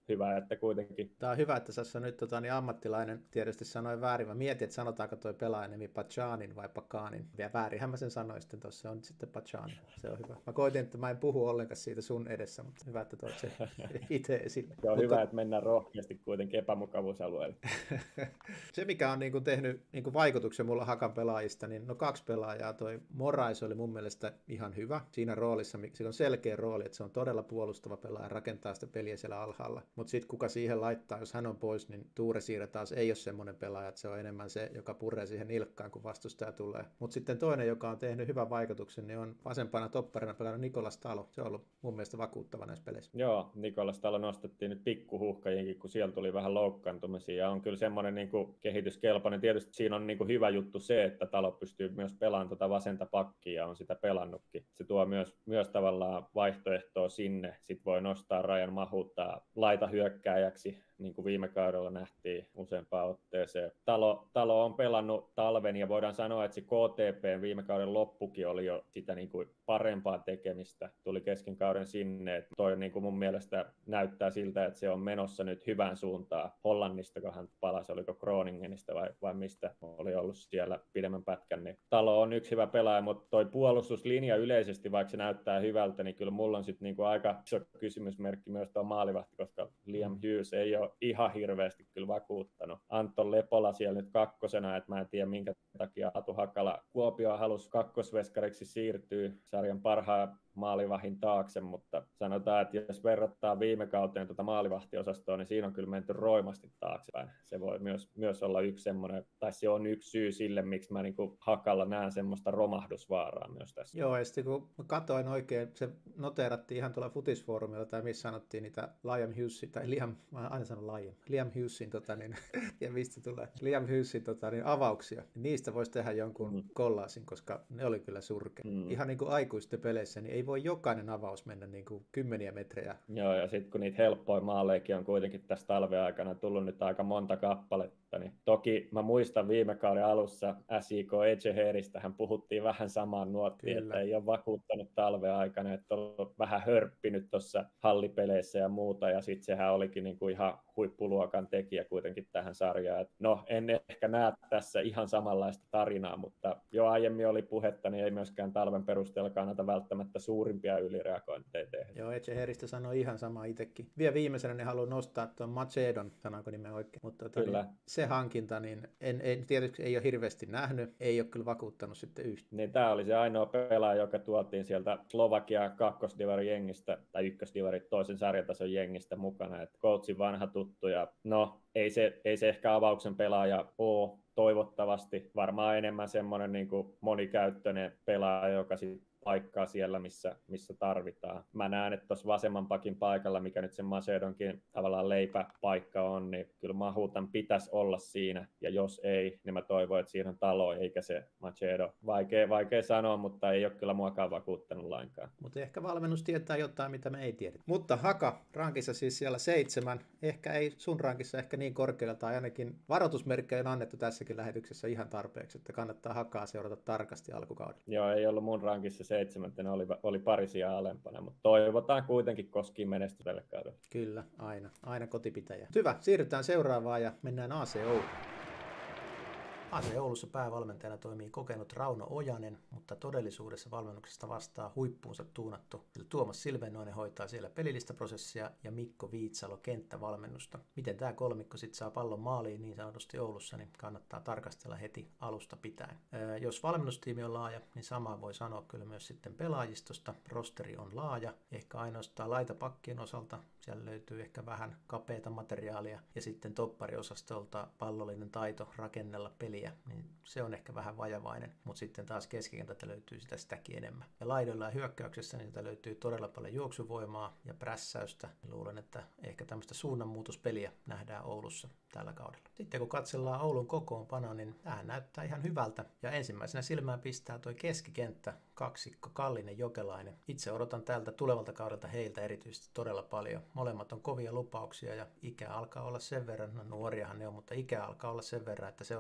hyvä, että kuitenkin. Tämä on hyvä, että sä nyt niin ammattilainen tietysti sanoi väärin. Mä mietin, että sanotaanko toi pelaajan nimi Pachanin vai Pakanin. Ja väärinhän mä sen sanoin sitten tuossa, se on sitten Pachani. Se on hyvä. Mä koitin, että mä en puhu ollenkaan siitä sun edessä, mutta hyvä, että toit se itse esille. Se on hyvä, että mennään rohkeasti kuitenkin epämukavuusalueelle. Se, mikä on tehnyt vaikutuksen mulla Hakan pelaajista, niin 2 pelaajaa. Toi Morais oli mun mielestä ihan hyvä siinä roolissa. Se on selkeä rooli, että se on todella puolustava pelaaja, rakentaa sitä peliä siellä alhaalla. Mutta sitten kuka siihen laittaa, jos hän on pois, niin Tuure Siirre taas ei ole semmoinen pelaaja, että se on enemmän se, joka puree siihen nilkkaan, kun vastustaja tulee. Mutta sitten toinen, joka on tehnyt hyvän vaikutuksen, niin on vasempana topparina pelannut Nicolas Talo. Se on ollut mun mielestä vakuuttava näissä peleissä. Joo, Nicolas Talo nostettiin nyt pikkuhuhkajiinkin, kun siellä tuli vähän loukkaantumisia. Ja on kyllä semmoinen kehityskelpoinen. Tietysti siinä on hyvä juttu se, että Talo pystyy myös pelaamaan tuota vasenta pakkia ja on sitä pelannutkin. Se tuo myös tavallaan vaihtoehtoa sinne. Sitten voi nostaa Rajan Mahuttaa laitahyökkääjäksi, niin kuin viime kaudella nähtiin useampaan otteeseen. Talo on pelannut talven ja voidaan sanoa, että se KTP viime kauden loppukin oli jo sitä parempaa tekemistä. Tuli kesken kauden sinne, että toi mun mielestä näyttää siltä, että se on menossa nyt hyvään suuntaan. Hollannista, kun hän palasi, oliko Groningenista vai mistä oli ollut siellä pidemmän pätkän. Niin Talo on yksi hyvä pelaaja, mutta toi puolustuslinja yleisesti, vaikka se näyttää hyvältä, niin kyllä mulla on sitten aika iso kysymysmerkki myös tuo maalivahti, koska Liam Hughes ei ole ihan hirveästi kyllä vakuuttanut. Anton Lepola siellä nyt kakkosena, että mä en tiedä minkä takia Atu Hakala Kuopio halusi kakkosveskariksi siirtyä sarjan parhaan maalivahin taakse, mutta sanotaan, että jos verrattaa viime kauteen tuota maalivahtiosastoa, niin siinä on kyllä menty roimasti taaksepäin. Se voi myös olla yksi semmoinen, tai se on yksi syy sille, miksi mä Hakalla näen semmoista romahdusvaaraa myös tässä. Joo, ja sitten kun mä katsoin oikein, se noteerattiin ihan tuolla Futisfoorumilla, tai missä sanottiin niitä Liam Hughesin, ja mistä tulee, Liam Hughesin avauksia, niin niistä voisi tehdä jonkun kollaasin, koska ne oli kyllä surkea. Ihan niin kuin aikuisten peleissä, niin ei voi jokainen avaus mennä kymmeniä metrejä. Joo, ja sitten kun niitä helppoja maalejakin on kuitenkin tässä talven aikana tullut nyt aika monta kappaletta, niin toki mä muistan viime kauden alussa SIK Echeheristä, hän puhuttiin vähän samaan nuottiin, että ei ole vakuuttanut talven aikana, että on vähän hörppinyt tuossa hallipeleissä ja muuta, ja sitten sehän olikin ihan huippuluokan tekijä kuitenkin tähän sarjaan. Et no, en ehkä näe tässä ihan samanlaista tarinaa, mutta jo aiemmin oli puhetta, niin ei myöskään talven perusteella kannata välttämättä suurimpia ylireagointeja tehdä. Joo, Echeheristä sanoi ihan sama itsekin. Vielä viimeisenä niin haluan nostaa tuon Macedon, sanoinko nimen oikein, mutta se hankinta, niin en tietysti ei ole hirveästi nähnyt, ei ole kyllä vakuuttanut sitten yhtään. Niin tämä oli se ainoa pelaaja, joka tuotiin sieltä Slovakia kakkosdivarin jengistä, tai ykkösdivarin toisen sarjatason jengistä mukana, että coachin vanha tuttu, ja no, ei se ehkä avauksen pelaaja ole toivottavasti, varmaan enemmän semmoinen monikäyttöinen pelaaja, joka sitten paikkaa siellä, missä tarvitaan. Mä näen, että tuossa vasemman pakin paikalla, mikä nyt sen Macedonkin tavallaan leipäpaikka on, niin kyllä Mahutan pitäisi olla siinä, ja jos ei, niin mä toivon, että siinä on Talo, eikä se Macedo. Vaikea sanoa, mutta ei ole kyllä muakaan vakuuttanut lainkaan. Mutta ehkä valmennus tietää jotain, mitä me ei tiedä. Mutta Haka rankissa siis siellä 7, ehkä ei sun rankissa ehkä niin korkealla, tai ainakin varoitusmerkkejä on annettu tässäkin lähetyksessä ihan tarpeeksi, että kannattaa Hakaa seurata tarkasti alkukaudella. Joo, ei ollut mun rankissa 7, oli pari sijaa alempana, mutta toivotaan kuitenkin Koskiin menestystä tälle kaudelle. Kyllä, aina kotipitäjä. Hyvä, siirrytään seuraavaan ja mennään AC Ouluun. AC Oulussa päävalmentajana toimii kokenut Rauno Ojanen, mutta todellisuudessa valmennuksesta vastaa huippuunsa tuunattu. Tuomas Silvennoinen hoitaa siellä pelillistä prosessia ja Mikko Viitsalo kenttävalmennusta. Miten tämä kolmikko sitten saa pallon maaliin niin sanotusti Oulussa, niin kannattaa tarkastella heti alusta pitäen. Jos valmennustiimi on laaja, niin samaa voi sanoa kyllä myös sitten pelaajistosta. Rosteri on laaja, ehkä ainoastaan laitapakkien osalta. Siellä löytyy ehkä vähän kapeata materiaalia ja sitten toppariosastolta pallollinen taito rakennella peliä, niin se on ehkä vähän vajavainen, mutta sitten taas keskikentältä löytyy sitäkin enemmän. Ja laidoilla ja hyökkäyksessä niin löytyy todella paljon juoksuvoimaa ja prässäystä. Luulen, että ehkä tämmöistä suunnanmuutospeliä nähdään Oulussa tällä kaudella. Sitten kun katsellaan Oulun kokoonpanoa, niin tämähän näyttää ihan hyvältä. Ja ensimmäisenä silmään pistää toi keskikenttä, kaksikko Kallinen Jokelainen. Itse odotan tältä tulevalta kaudelta heiltä erityisesti todella paljon. Molemmat on kovia lupauksia ja ikä alkaa olla sen verran, no nuoriahan ne on, mutta ikä alkaa olla sen verran, että seuraavaa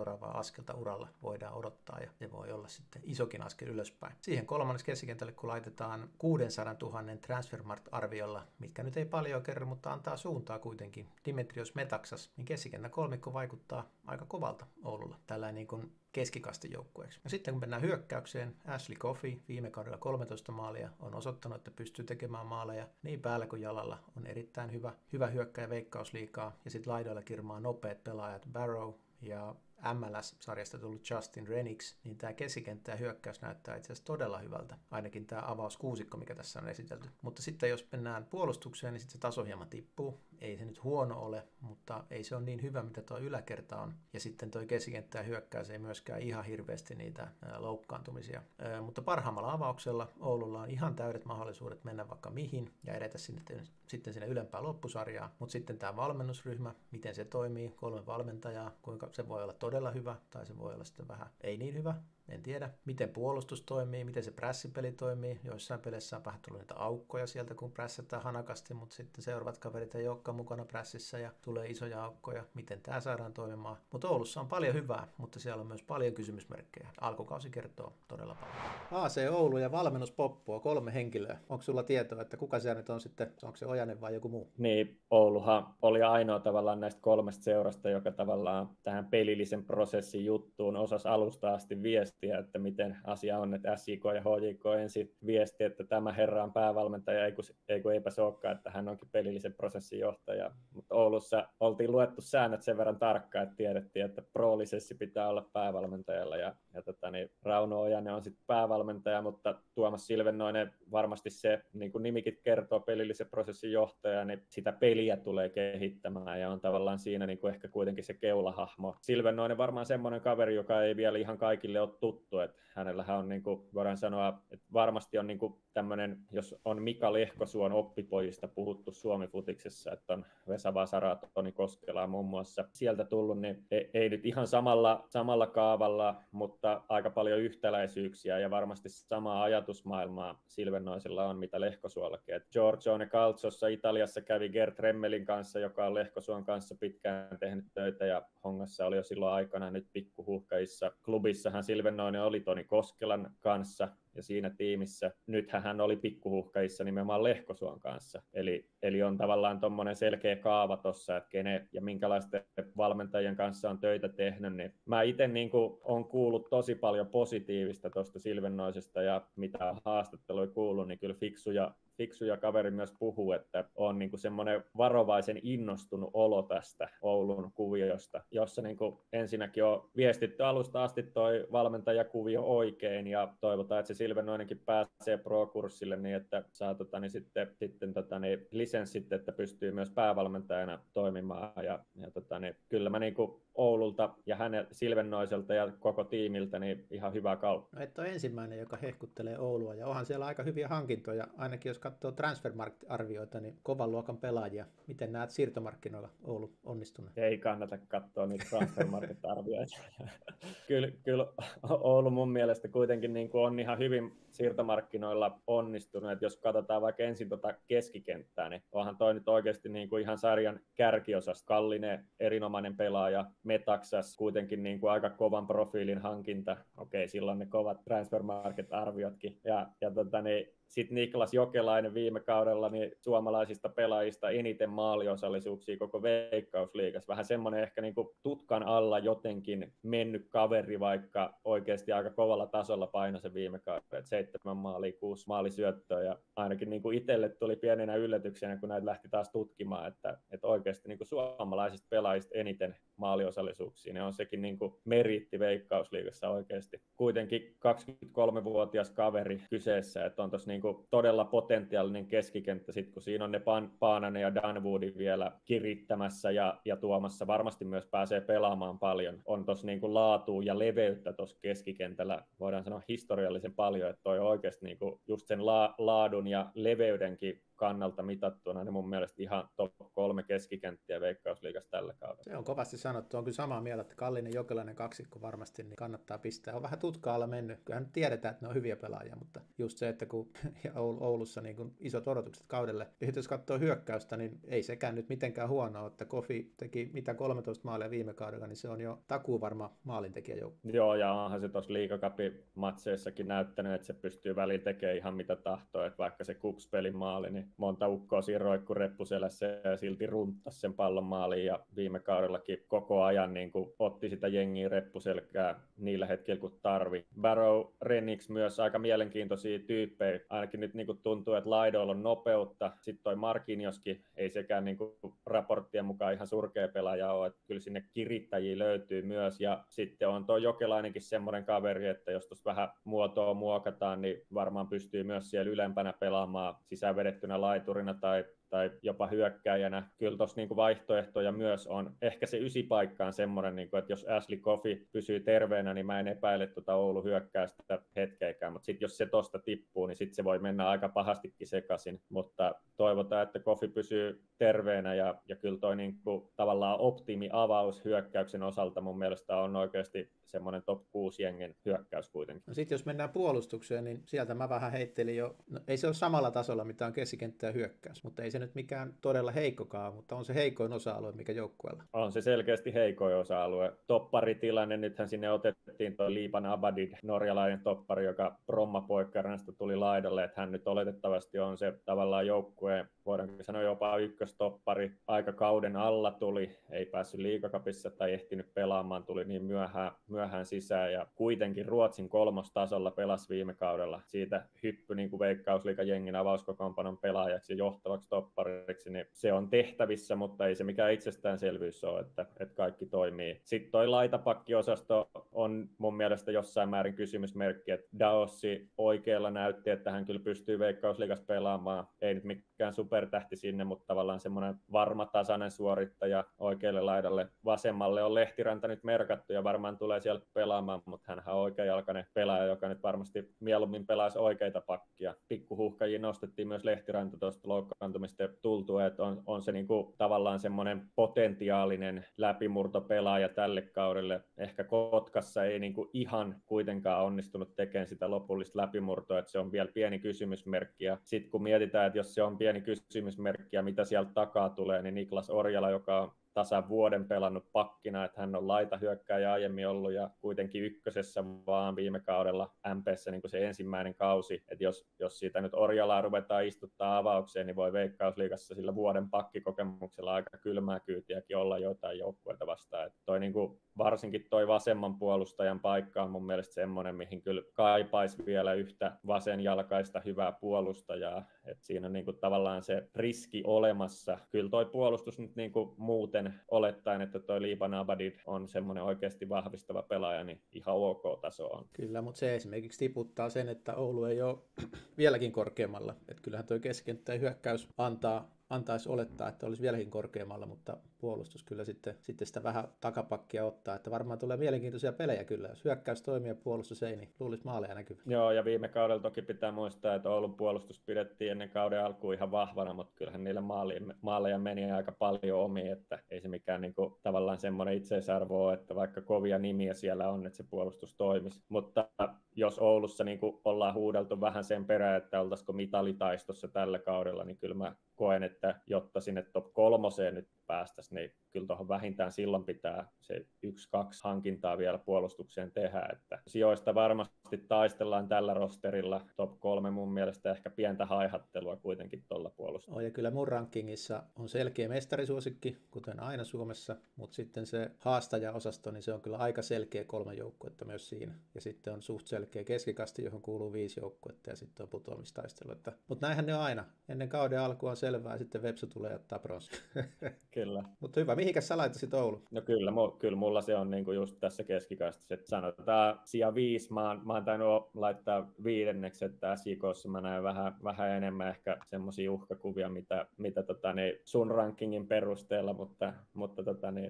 askelta uralla voidaan odottaa ja se voi olla sitten isokin askel ylöspäin. Siihen kolmannes keskikentälle, kun laitetaan 600 000 Transfermarkt-arviolla, mitkä nyt ei paljon kerro, mutta antaa suuntaa kuitenkin, Dimitrios Metaxas, niin keskikentän kolmikko vaikuttaa aika kovalta Oululla. Tällainen niin kuin keskikastijoukkueeksi. Ja sitten kun mennään hyökkäykseen, Ashley Coffey viime kaudella 13 maalia on osoittanut, että pystyy tekemään maaleja niin päällä kuin jalalla. On erittäin hyvä hyökkäjä Veikkausliigaa. Ja sitten laidoilla kirmaa nopeat pelaajat Barrow ja MLS-sarjasta tullut Justin Renix, niin tämä keskikenttä ja hyökkäys näyttää itse asiassa todella hyvältä. Ainakin tämä avauskuusikko, mikä tässä on esitelty. Mutta sitten jos mennään puolustukseen, niin sitten se taso hieman tippuu. Ei se nyt huono ole, mutta ei se ole niin hyvä, mitä tuo yläkerta on. Ja sitten tuo keskikenttä ja hyökkäys ei myöskään ihan hirveästi niitä loukkaantumisia. Mutta parhaimmalla avauksella Oululla on ihan täydet mahdollisuudet mennä vaikka mihin ja edetä sitten sinne ylempään loppusarjaan. Mutta sitten tämä valmennusryhmä, miten se toimii, 3 valmentajaa, kuinka se voi olla todella hyvä tai se voi olla sitten vähän ei niin hyvä. En tiedä, miten puolustus toimii, miten se prässipeli toimii. Joissain peleissä on vähän tullut niitä aukkoja sieltä, kun prässätään hanakasti, mutta sitten seuraavat kaverit ei olekaan mukana prässissä ja tulee isoja aukkoja. Miten tämä saadaan toimimaan? Mutta Oulussa on paljon hyvää, mutta siellä on myös paljon kysymysmerkkejä. Alkukausi kertoo todella paljon. AC Oulu ja valmennuspoppoa, 3 henkilöä. Onko sulla tietoa, että kuka siellä nyt on sitten? Onko se Ojanen vai joku muu? Niin, Ouluhan oli ainoa tavallaan näistä 3 seurasta, joka tavallaan tähän pelillisen prosessin juttuun osasi alusta asti viestiä, että miten asia on, että SJK ja HJK ensin viesti, että tämä herra on päävalmentaja, eipä se olekaan, että hän onkin pelillisen prosessin johtaja. Mutta Oulussa oltiin luettu säännöt sen verran tarkkaan, että tiedettiin, että pro-lisenssi pitää olla päävalmentajalla ja Rauno Ojanen on sitten päävalmentaja, mutta Tuomas Silvennoinen varmasti se, niin kuin nimikin kertoo, pelillisen prosessin johtaja, niin sitä peliä tulee kehittämään ja on tavallaan siinä niin kuin ehkä kuitenkin se keulahahmo. Silvennoinen varmaan semmoinen kaveri, joka ei vielä ihan kaikille ole tuttu, että hänellähän on, niin kuin voidaan sanoa, että varmasti on niin kuin tämmöinen, jos on Mika Lehkosuon oppipojista puhuttu Suomi-futiksessa, että on Vesa Vasara, Toni Koskela muun muassa sieltä tullut, niin ei nyt ihan samalla kaavalla, mutta aika paljon yhtäläisyyksiä ja varmasti samaa ajatusmaailmaa Silvennoisella on, mitä Lehkosuollakin. Et Giorgione Calzossa Italiassa kävi Gert Remmelin kanssa, joka on Lehkosuon kanssa pitkään tehnyt töitä ja Hongassa oli jo silloin aikana nyt pikkuhuhkajissa. Klubissahan Silvennoinen oli Toni Koskelan kanssa ja siinä tiimissä. Nythän hän oli pikkuhuhkajissa nimenomaan Lehkosuon kanssa. Eli on tavallaan tuommoinen selkeä kaava tuossa, että kenen ja minkälaisten valmentajien kanssa on töitä tehnyt. Niin mä itse niin olen kuullut tosi paljon positiivista tuosta Silvennoisesta ja mitä haastatteluja kuullut, niin kyllä fiksuja kaveri myös puhuu, että on niin kuin semmoinen varovaisen innostunut olo tästä Oulun kuviosta, jossa niin kuin ensinnäkin on viestitty alusta asti toi valmentajakuvio oikein ja toivotaan, että se Silvennoinenkin pääsee pro-kurssille niin, että saa sitten lisenssit, että pystyy myös päävalmentajana toimimaan ja kyllä mä niin kuin Oululta ja hänen Silvennoiselta ja koko tiimiltä niin ihan hyvä kauppa. No et ole ensimmäinen, joka hehkuttelee Oulua ja onhan siellä aika hyviä hankintoja, ainakin jos katsoo Transfermarkt-arvioita, niin kovan luokan pelaajia. Miten näet siirtomarkkinoilla Oulu onnistunut? Ei kannata katsoa niitä Transfermarkt-arvioita. Kyllä Oulu mun mielestä kuitenkin niin kuin on ihan hyvin siirtomarkkinoilla onnistunut, että jos katsotaan vaikka ensin keskikenttää, niin onhan toi nyt oikeasti niin kuin ihan sarjan kärkiosasta. Kallinen, erinomainen pelaaja, Metaxas kuitenkin niin kuin aika kovan profiilin hankinta. Okei, silloin ne kovat Transfermarket-arviotkin. Sitten Niklas Jokelainen viime kaudella niin suomalaisista pelaajista eniten maaliosallisuuksia koko Veikkausliigassa. Vähän semmoinen ehkä niin kuin tutkan alla jotenkin mennyt kaveri, vaikka oikeasti aika kovalla tasolla painoi se viime kaudella. 7 maalia, 6 maalisyöttöä ja ainakin niin kuin itselle tuli pienenä yllätyksenä, kun näitä lähti taas tutkimaan, että oikeasti niin kuin suomalaisista pelaajista eniten maaliosallisuuksia. Ne on sekin niin kuin meriitti Veikkausliigassa oikeasti. Kuitenkin 23-vuotias kaveri kyseessä, että on tuossa niin kuin todella potentiaalinen keskikenttä, sit kun siinä on ne Paananen ja Danwoodin vielä kirittämässä ja tuomassa, varmasti myös pääsee pelaamaan paljon. On tuossa niin kuin laatua ja leveyttä tuossa keskikentällä, voidaan sanoa historiallisen paljon, että toi oikeasti niin kuin just sen laadun ja leveydenkin kannalta mitattuna, niin mun mielestä ihan top 3 keskikenttiä Veikkausliigassa tällä kaudella. Se on kovasti sanottu. On kyllä samaa mieltä, että Kallinen Jokelainen kaksikko varmasti niin kannattaa pistää. On vähän tutkaalla mennyt. Kyllähän nyt tiedetään, että ne on hyviä pelaajia, mutta just se, että kun Oulussa niin kun isot odotukset kaudelle. Ja jos katsoo hyökkäystä, niin ei sekään nyt mitenkään huonoa, että Kofi teki mitä 13 maalia viime kaudella, niin se on jo takuuvarma maalintekijäjoukko. Joo, ja onhan se tuossa liigacupin-matseissakin näyttänyt, että se pystyy välillä tekemään ihan mitä tahtoo, että vaikka se KuPS-pelin maali, niin monta ukkoa siinä roikku reppuselässä ja silti runttasi sen pallon maaliin, ja viime kaudellakin koko ajan niin kuin otti sitä jengiä reppuselkää niillä hetkillä, kun tarvi. Barrow, Renix myös aika mielenkiintoisia tyyppejä, ainakin nyt niin kuin tuntuu, että laidoilla on nopeutta, sitten toi Marquinhoskin ei sekään niin kuin raporttien mukaan ihan surkea pelaaja ole, että kyllä sinne kirittäjiä löytyy myös, ja sitten on tuo Jokelainenkin semmoinen kaveri, että jos tuossa vähän muotoa muokataan, niin varmaan pystyy myös siellä ylempänä pelaamaan sisäänvedettynä laiturina tai jopa hyökkääjänä. Kyllä tuossa niinku vaihtoehtoja myös on. Ehkä se 9-paikka on semmoinen, niinku, että jos Ashley Coffey pysyy terveenä, niin mä en epäile tuota Oulun hyökkäystä hetkeäkään. Mutta sitten jos se tosta tippuu, niin sitten se voi mennä aika pahastikin sekaisin. Mutta toivotaan, että Coffey pysyy terveenä ja kyllä toi niinku, tavallaan optimi-avaus hyökkäyksen osalta mun mielestä on oikeasti semmoinen top 6 jengen hyökkäys kuitenkin. No sitten jos mennään puolustukseen, niin sieltä mä vähän heittelin jo, no ei se ole samalla tasolla, mitä on keskikenttä ja hyökkäys, mutta ei se nyt mikään todella heikkokaan, mutta on se heikoin osa-alue, mikä joukkueella. On se selkeästi heikoin osa-alue. Topparitilanne, nythän sinne otettiin tuo Liban Abadid, norjalainen toppari, joka Bromma-poikkarannasta tuli laidalle, että hän nyt oletettavasti on se tavallaan joukkueen, voidaanko sanoa jopa ykköstoppari, aika kauden alla tuli, ei päässyt liigacupissa tai ehtinyt pelaamaan, tuli niin myöhään sisään ja kuitenkin Ruotsin kolmostasolla pelasi viime kaudella. Siitä hyppy niin kuin Veikkausliigan jengin avauskokoonpanon pelaajaksi ja johtavaksi toppariksi, niin se on tehtävissä, mutta ei se mikään itsestäänselvyys ole, että kaikki toimii. Sitten toi laitapakkiosasto on mun mielestä jossain määrin kysymysmerkki, että Daossi oikealla näytti, että hän kyllä pystyy Veikkausliigassa pelaamaan. Ei nyt mikään supertähti sinne, mutta tavallaan semmoinen varma tasainen suorittaja oikealle laidalle. Vasemmalle on Lehtiranta nyt merkattu ja varmaan tulee siellä pelaamaan, mutta hänhän on oikeajalkainen pelaaja, joka nyt varmasti mieluummin pelaisi oikeita pakkia. Pikkuhuhkajia nostettiin myös Lehtiranta tuosta loukkaantumista tultua, että on se niinku tavallaan semmoinen potentiaalinen läpimurtopelaaja tälle kaudelle. Ehkä Kotkassa ei niinku ihan kuitenkaan onnistunut tekemään sitä lopullista läpimurtoa, että se on vielä pieni kysymysmerkki. Ja sitten kun mietitään, että jos se on pieni kysymysmerkki ja mitä sieltä takaa tulee, niin Niklas Orjala, joka on tasan vuoden pelannut pakkina, että hän on laitahyökkääjä aiemmin ollut ja kuitenkin ykkösessä vaan viime kaudella MP:ssä niin kuin se ensimmäinen kausi, että jos siitä nyt Orjalaa ruvetaan istuttaa avaukseen, niin voi Veikkausliigassa sillä vuoden pakkikokemuksella aika kylmää kyytiäkin olla jotain joukkueita vastaan. Että toi niin kuin, varsinkin toi vasemman puolustajan paikka on mun mielestä semmoinen, mihin kyllä kaipaisi vielä yhtä vasenjalkaista hyvää puolustajaa, että siinä on niin kuin tavallaan se riski olemassa. Kyllä toi puolustus nyt niin kuin muuten olettaen, että toi Liban Abadid on semmoinen oikeasti vahvistava pelaaja, niin ihan ok-taso on. Kyllä, mutta se esimerkiksi tiputtaa sen, että Oulu ei ole vieläkin korkeammalla. Että kyllähän toi keskenttä ja hyökkäys antaisi olettaa, että olisi vieläkin korkeammalla, mutta puolustus kyllä sitten sitä vähän takapakkia ottaa, että varmaan tulee mielenkiintoisia pelejä kyllä. Jos hyökkäys toimii ja puolustus ei, niin luulisi maaleja näkyvä. Joo, ja viime kaudella toki pitää muistaa, että Oulun puolustus pidettiin ennen kauden alkuun ihan vahvana, mutta kyllähän niillä maaleja meni aika paljon omiin, että ei se mikään niin kuin, tavallaan semmoinen itseisarvo ole, että vaikka kovia nimiä siellä on, että se puolustus toimisi. Mutta jos Oulussa niin kuin ollaan huudeltu vähän sen perään, että oltaisiko mitalitaistossa tällä kaudella, niin kyllä mä koen, että jotta sinne top 3 nyt päästäisiin, niin kyllä tuohon vähintään silloin pitää se 1-2 hankintaa vielä puolustukseen tehdä, että sijoista varmasti taistellaan tällä rosterilla, top 3 mun mielestä ehkä pientä haihattelua kuitenkin tuolla puolustuksella. Ja kyllä mun rankingissa on selkeä mestarisuosikki, kuten aina Suomessa, mutta sitten se haastajaosasto, niin se on kyllä aika selkeä 3 joukkuetta myös siinä, ja sitten on suht selkeä keskikasti, johon kuuluu 5 joukkuetta, ja sitten on putoamistaistelu, mutta näinhän ne on aina, ennen kauden alkua on selvää, ja sitten Vepsu tulee ottaa bronssi. Kyllä. Mutta hyvä, mihinkäs sä laittaisit Oulun? No kyllä mulla se on niinku just tässä keskikastissa, että sanotaan sija 5, mä oon tainnut laittaa 5, että SJK:ssa mä näen vähän enemmän ehkä semmosia uhkakuvia, mitä sun rankingin perusteella, mutta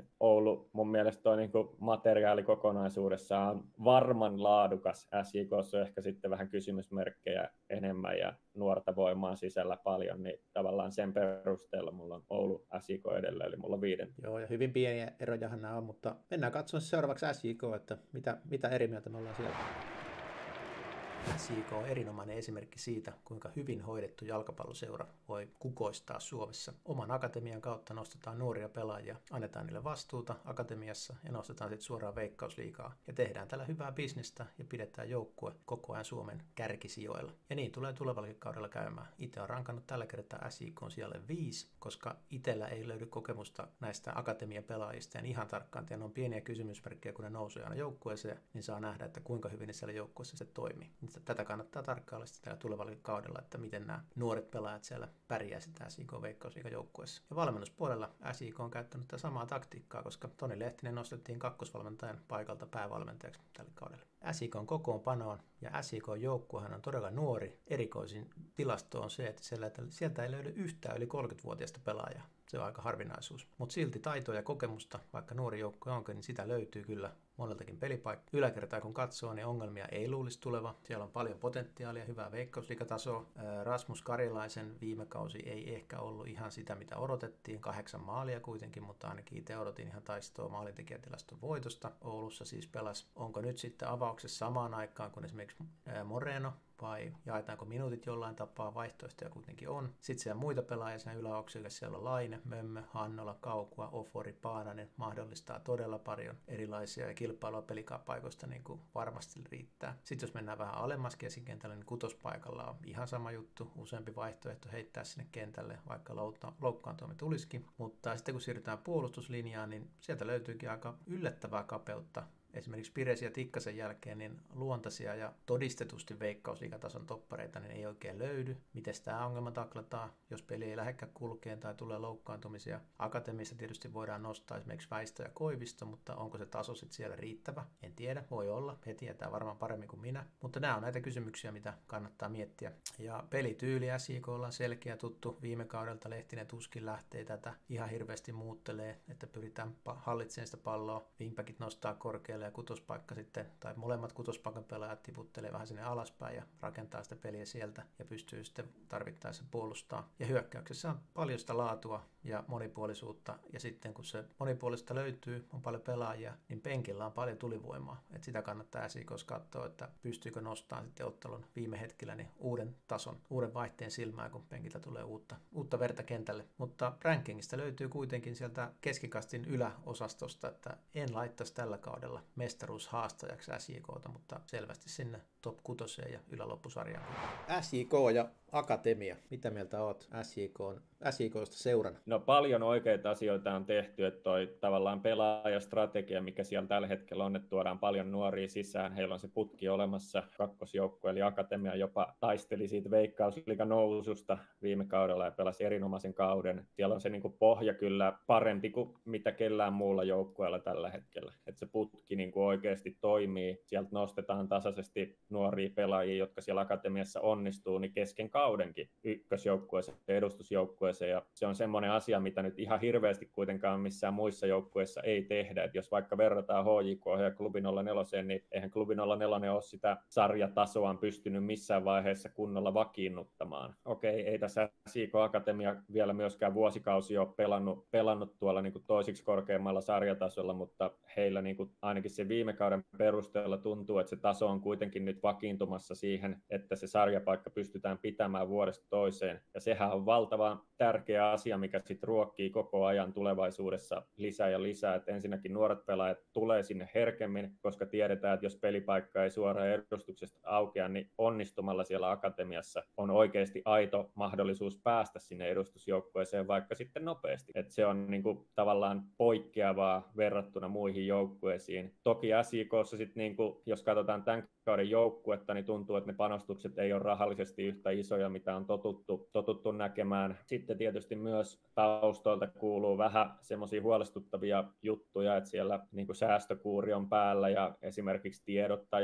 Oulu mun mielestä toi niinku materiaali kokonaisuudessaan on varman laadukas, SJK:ssa on ehkä sitten vähän kysymysmerkkejä enemmän ja nuorta voimaa sisällä paljon, niin tavallaan sen perusteella mulla on Oulu SJK edellä, eli mulla on 5. Joo, ja hyvin pieniä erojahan nämä on, mutta mennään katsomaan seuraavaksi SJK, että mitä eri mieltä me ollaan siellä. SJK on erinomainen esimerkki siitä, kuinka hyvin hoidettu jalkapalloseura voi kukoistaa Suomessa. Oman akatemian kautta nostetaan nuoria pelaajia, annetaan niille vastuuta akatemiassa ja nostetaan sitten suoraan Veikkausliigaa. Ja tehdään tällä hyvää bisnestä ja pidetään joukkue koko ajan Suomen kärkisijoilla. Ja niin tulee tulevallakin kaudella käymään. Itse on rankannut tällä kertaa SJK sijalle 5, koska itsellä ei löydy kokemusta näistä akatemian pelaajista. Ja ihan tarkkaan tiedän, on pieniä kysymysmerkkejä, kun ne nousee aina joukkueeseen, niin saa nähdä, että kuinka hyvin ne siellä joukkueessa se toimii. Tätä kannattaa tarkkailla sitten tällä tulevalla kaudella, että miten nämä nuoret pelaajat siellä pärjää sitä SJK Veikkausliigan joukkueessa. Ja valmennuspuolella SJK on käyttänyt tätä samaa taktiikkaa, koska Toni Lehtinen nostettiin kakkosvalmentajan paikalta päävalmentajaksi tälle kaudelle. SJK:n kokoonpanoon ja SJK:n joukkuehan on todella nuori. Erikoisin tilasto on se, että sieltä ei löydy yhtään yli 30-vuotiaista pelaajaa. Se on aika harvinaisuus. Mutta silti taitoa ja kokemusta, vaikka nuori joukkue onkin, niin sitä löytyy kyllä moneltakin pelipaikkaa. Yläkertaa kun katsoo, niin ongelmia ei luulisi tuleva. Siellä on paljon potentiaalia, hyvää veikkausliigatasoa. Rasmus Karilaisen viime kausi ei ehkä ollut ihan sitä, mitä odotettiin. 8 maalia kuitenkin, mutta ainakin itse odotin ihan taistoa maalintekijätilaston voitosta. Oulussa siis pelasi. Onko nyt sitten avauksessa samaan aikaan kuin esimerkiksi Moreno? Vai jaetaanko minuutit jollain tapaa, vaihtoehtoja kuitenkin on. Sitten siellä muita pelaajia siinä yläoksille, siellä on Laine, Mömmö, Hannola, Kaukua, Ofori, Paananen, mahdollistaa todella paljon erilaisia kilpailua pelikapaikoista, niin kuin varmasti riittää. Sitten jos mennään vähän alemmas keskikentälle, niin kutospaikalla on ihan sama juttu, useampi vaihtoehto heittää sinne kentälle, vaikka loukkaantuminen tulisikin. Mutta sitten kun siirrytään puolustuslinjaan, niin sieltä löytyykin aika yllättävää kapeutta. Esimerkiksi Piresi ja Tikkasen jälkeen niin luontaisia ja todistetusti veikkausliigatason toppareita niin ei oikein löydy. Miten tämä ongelma taklataan, jos peli ei lähdekään kulkeen tai tulee loukkaantumisia? Akatemiassa tietysti voidaan nostaa esimerkiksi Väistö ja Koivisto, mutta onko se taso sitten siellä riittävä? En tiedä, voi olla. He tietää varmaan paremmin kuin minä. Mutta nämä on näitä kysymyksiä, mitä kannattaa miettiä. Ja pelityyli SJK:lla on selkeä tuttu. Viime kaudelta Lehtinen tuskin lähtee tätä ihan hirveästi muuttelee, että pyritään hallitsemaan sitä palloa. Wingbackit nostaa korkealle ja kutospaikka sitten, tai molemmat kutospaikan pelaajat tiputtelee vähän sinne alaspäin ja rakentaa sitä peliä sieltä ja pystyy sitten tarvittaessa puolustaa. Ja hyökkäyksessä on paljon sitä laatua ja monipuolisuutta, ja sitten kun se monipuolista löytyy, on paljon pelaajia, niin penkillä on paljon tulivoimaa. Et sitä kannattaa SJK:ssa katsoa, että pystyykö nostamaan sitten ottelun viime hetkellä niin uuden tason, uuden vaihteen silmään, kun penkiltä tulee uutta verta kentälle. Mutta rankingista löytyy kuitenkin sieltä keskikastin yläosastosta, että en laittaisi tällä kaudella mestaruushaastajaksi SJK:ta, mutta selvästi sinne top 6 ja yläloppusarjaan. SJK ja Akatemia. Mitä mieltä oot SJK:sta seurana? No paljon oikeita asioita on tehty, että toi tavallaan pelaajastrategia, mikä siellä tällä hetkellä on, että tuodaan paljon nuoria sisään. Heillä on se putki olemassa, kakkosjoukkue eli Akatemia jopa taisteli siitä Veikkausliigan noususta viime kaudella ja pelasi erinomaisen kauden. Siellä on se niin kuin pohja kyllä parempi kuin mitä kellään muulla joukkueella tällä hetkellä. Että se putki niin kuin oikeasti toimii. Sieltä nostetaan tasaisesti nuoria pelaajia, jotka siellä Akatemiassa onnistuu, niin kesken kaudenkin ykkösjoukkueeseen ja edustusjoukkueeseen. Ja se on semmoinen asia, mitä nyt ihan hirveästi kuitenkaan missään muissa joukkueissa ei tehdä. Et jos vaikka verrataan HJK ja Klubi 04, niin eihän Klubi 04 ole sitä sarjatasoaan pystynyt missään vaiheessa kunnolla vakiinnuttamaan. Okei, ei tässä SJK Akatemia vielä myöskään vuosikausia ole pelannut tuolla niin kuin toisiksi korkeammalla sarjatasolla, mutta heillä niin kuin ainakin se viime kauden perusteella tuntuu, että se taso on kuitenkin nyt vakiintumassa siihen, että se sarjapaikka pystytään pitämään vuodesta toiseen. Ja sehän on valtavan tärkeä asia, mikä sitten ruokkii koko ajan tulevaisuudessa lisää ja lisää. Että ensinnäkin nuoret pelaajat tulee sinne herkemmin, koska tiedetään, että jos pelipaikka ei suoraan edustuksesta aukea, niin onnistumalla siellä akatemiassa on oikeasti aito mahdollisuus päästä sinne edustusjoukkueeseen vaikka sitten nopeasti. Että se on niin kuin tavallaan poikkeavaa verrattuna muihin joukkueisiin. Toki SJK:ssa sitten niin kuin, jos katsotaan tämän kauden joukkuetta, niin tuntuu, että ne panostukset ei ole rahallisesti yhtä isoja, mitä on totuttu näkemään. Sitten tietysti myös taustoilta kuuluu vähän semmoisia huolestuttavia juttuja, että siellä niin kuin säästökuuri on päällä ja esimerkiksi tiedottaja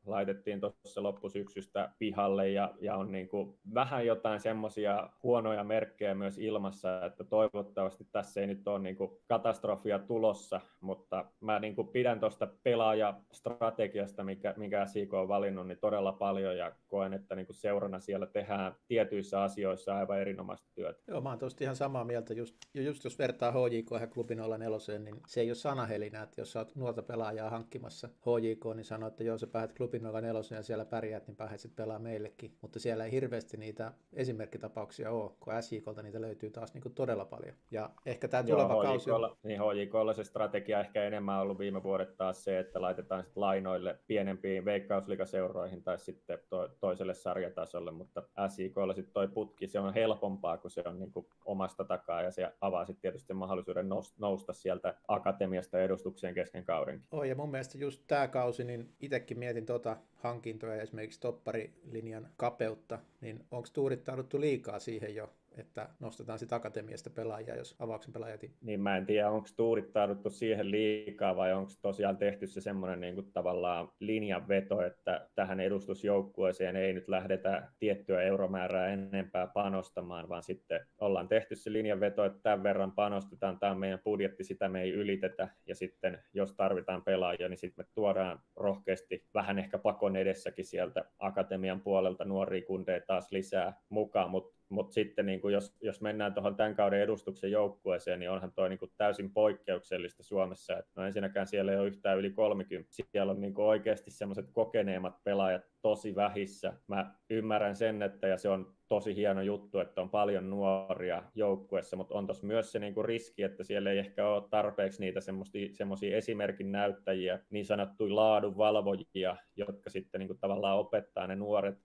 laitettiin tuossa loppusyksystä pihalle ja on niin kuin vähän jotain semmoisia huonoja merkkejä myös ilmassa, että toivottavasti tässä ei nyt ole niin kuin katastrofia tulossa, mutta mä niin kuin pidän tuosta pelaajastrategiasta, minkä SIK on valinnut, niin todella paljon ja koen, että niin kuin seurana siellä tehdään tietyissä asioissa aivan erinomaista työtä. Joo, mä oon tosta ihan samaa mieltä. Just jos vertaa HJK ja Klubi 04, niin se ei ole sanahelinä, että jos sä oot nuorta pelaajaa hankkimassa HJK, niin sanoo, että joo, sä pääset Klubi 04 ja siellä pärjäät, niin pääset sitten pelaa meillekin. Mutta siellä ei hirveästi niitä esimerkkitapauksia ole, kun SJKlta niitä löytyy taas niin kuin todella paljon. Ja ehkä tämä tuleva kausi on... Niin HJKlla se strategia ehkä enemmän ollut viime vuodet taas se, että laitetaan sitten lainoille pienempiin veikkausliigaseuroihin tai sitten toiselle sarjatasolle, mutta SJKlla sitten toi putki, se on helpompaa, kun se on niin kuin omasta takaa ja se avaa sitten tietysti mahdollisuuden nousta sieltä akatemiasta edustukseen kesken kaudenkin. Ja mun mielestä just tämä kausi, niin itsekin mietin hankintoja ja esimerkiksi topparilinjan kapeutta, niin onko tuurittauduttu liikaa siihen jo, että nostetaan sitten akatemiasta pelaajia, jos avauksen pelaajat... Niin mä en tiedä, onko tuurittauduttu siihen liikaa vai onko tosiaan tehty se semmoinen niin kuin tavallaan linjanveto, että tähän edustusjoukkueeseen ei nyt lähdetä tiettyä euromäärää enempää panostamaan, vaan sitten ollaan tehty se linjanveto, että tämän verran panostetaan, tämä on meidän budjetti, sitä me ei ylitetä ja sitten jos tarvitaan pelaajia, niin sitten me tuodaan rohkeasti vähän ehkä pakon edessäkin sieltä akatemian puolelta nuoria kundeja taas lisää mukaan, mutta sitten niin kuin jos mennään tuohon tämän kauden edustuksen joukkueeseen, niin onhan toi niin kuin täysin poikkeuksellista Suomessa. Et no ensinnäkään siellä ei ole yhtään yli 30. Siellä on niin kuin oikeasti semmoiset kokeneemmat pelaajat tosi vähissä. Mä ymmärrän sen, ja se on tosi hieno juttu, että on paljon nuoria joukkueessa, mutta on tuossa myös se niinku riski, että siellä ei ehkä ole tarpeeksi niitä semmoisia esimerkin näyttäjiä, niin sanottuja laadunvalvojia, jotka sitten niinku tavallaan opettaa ne nuoret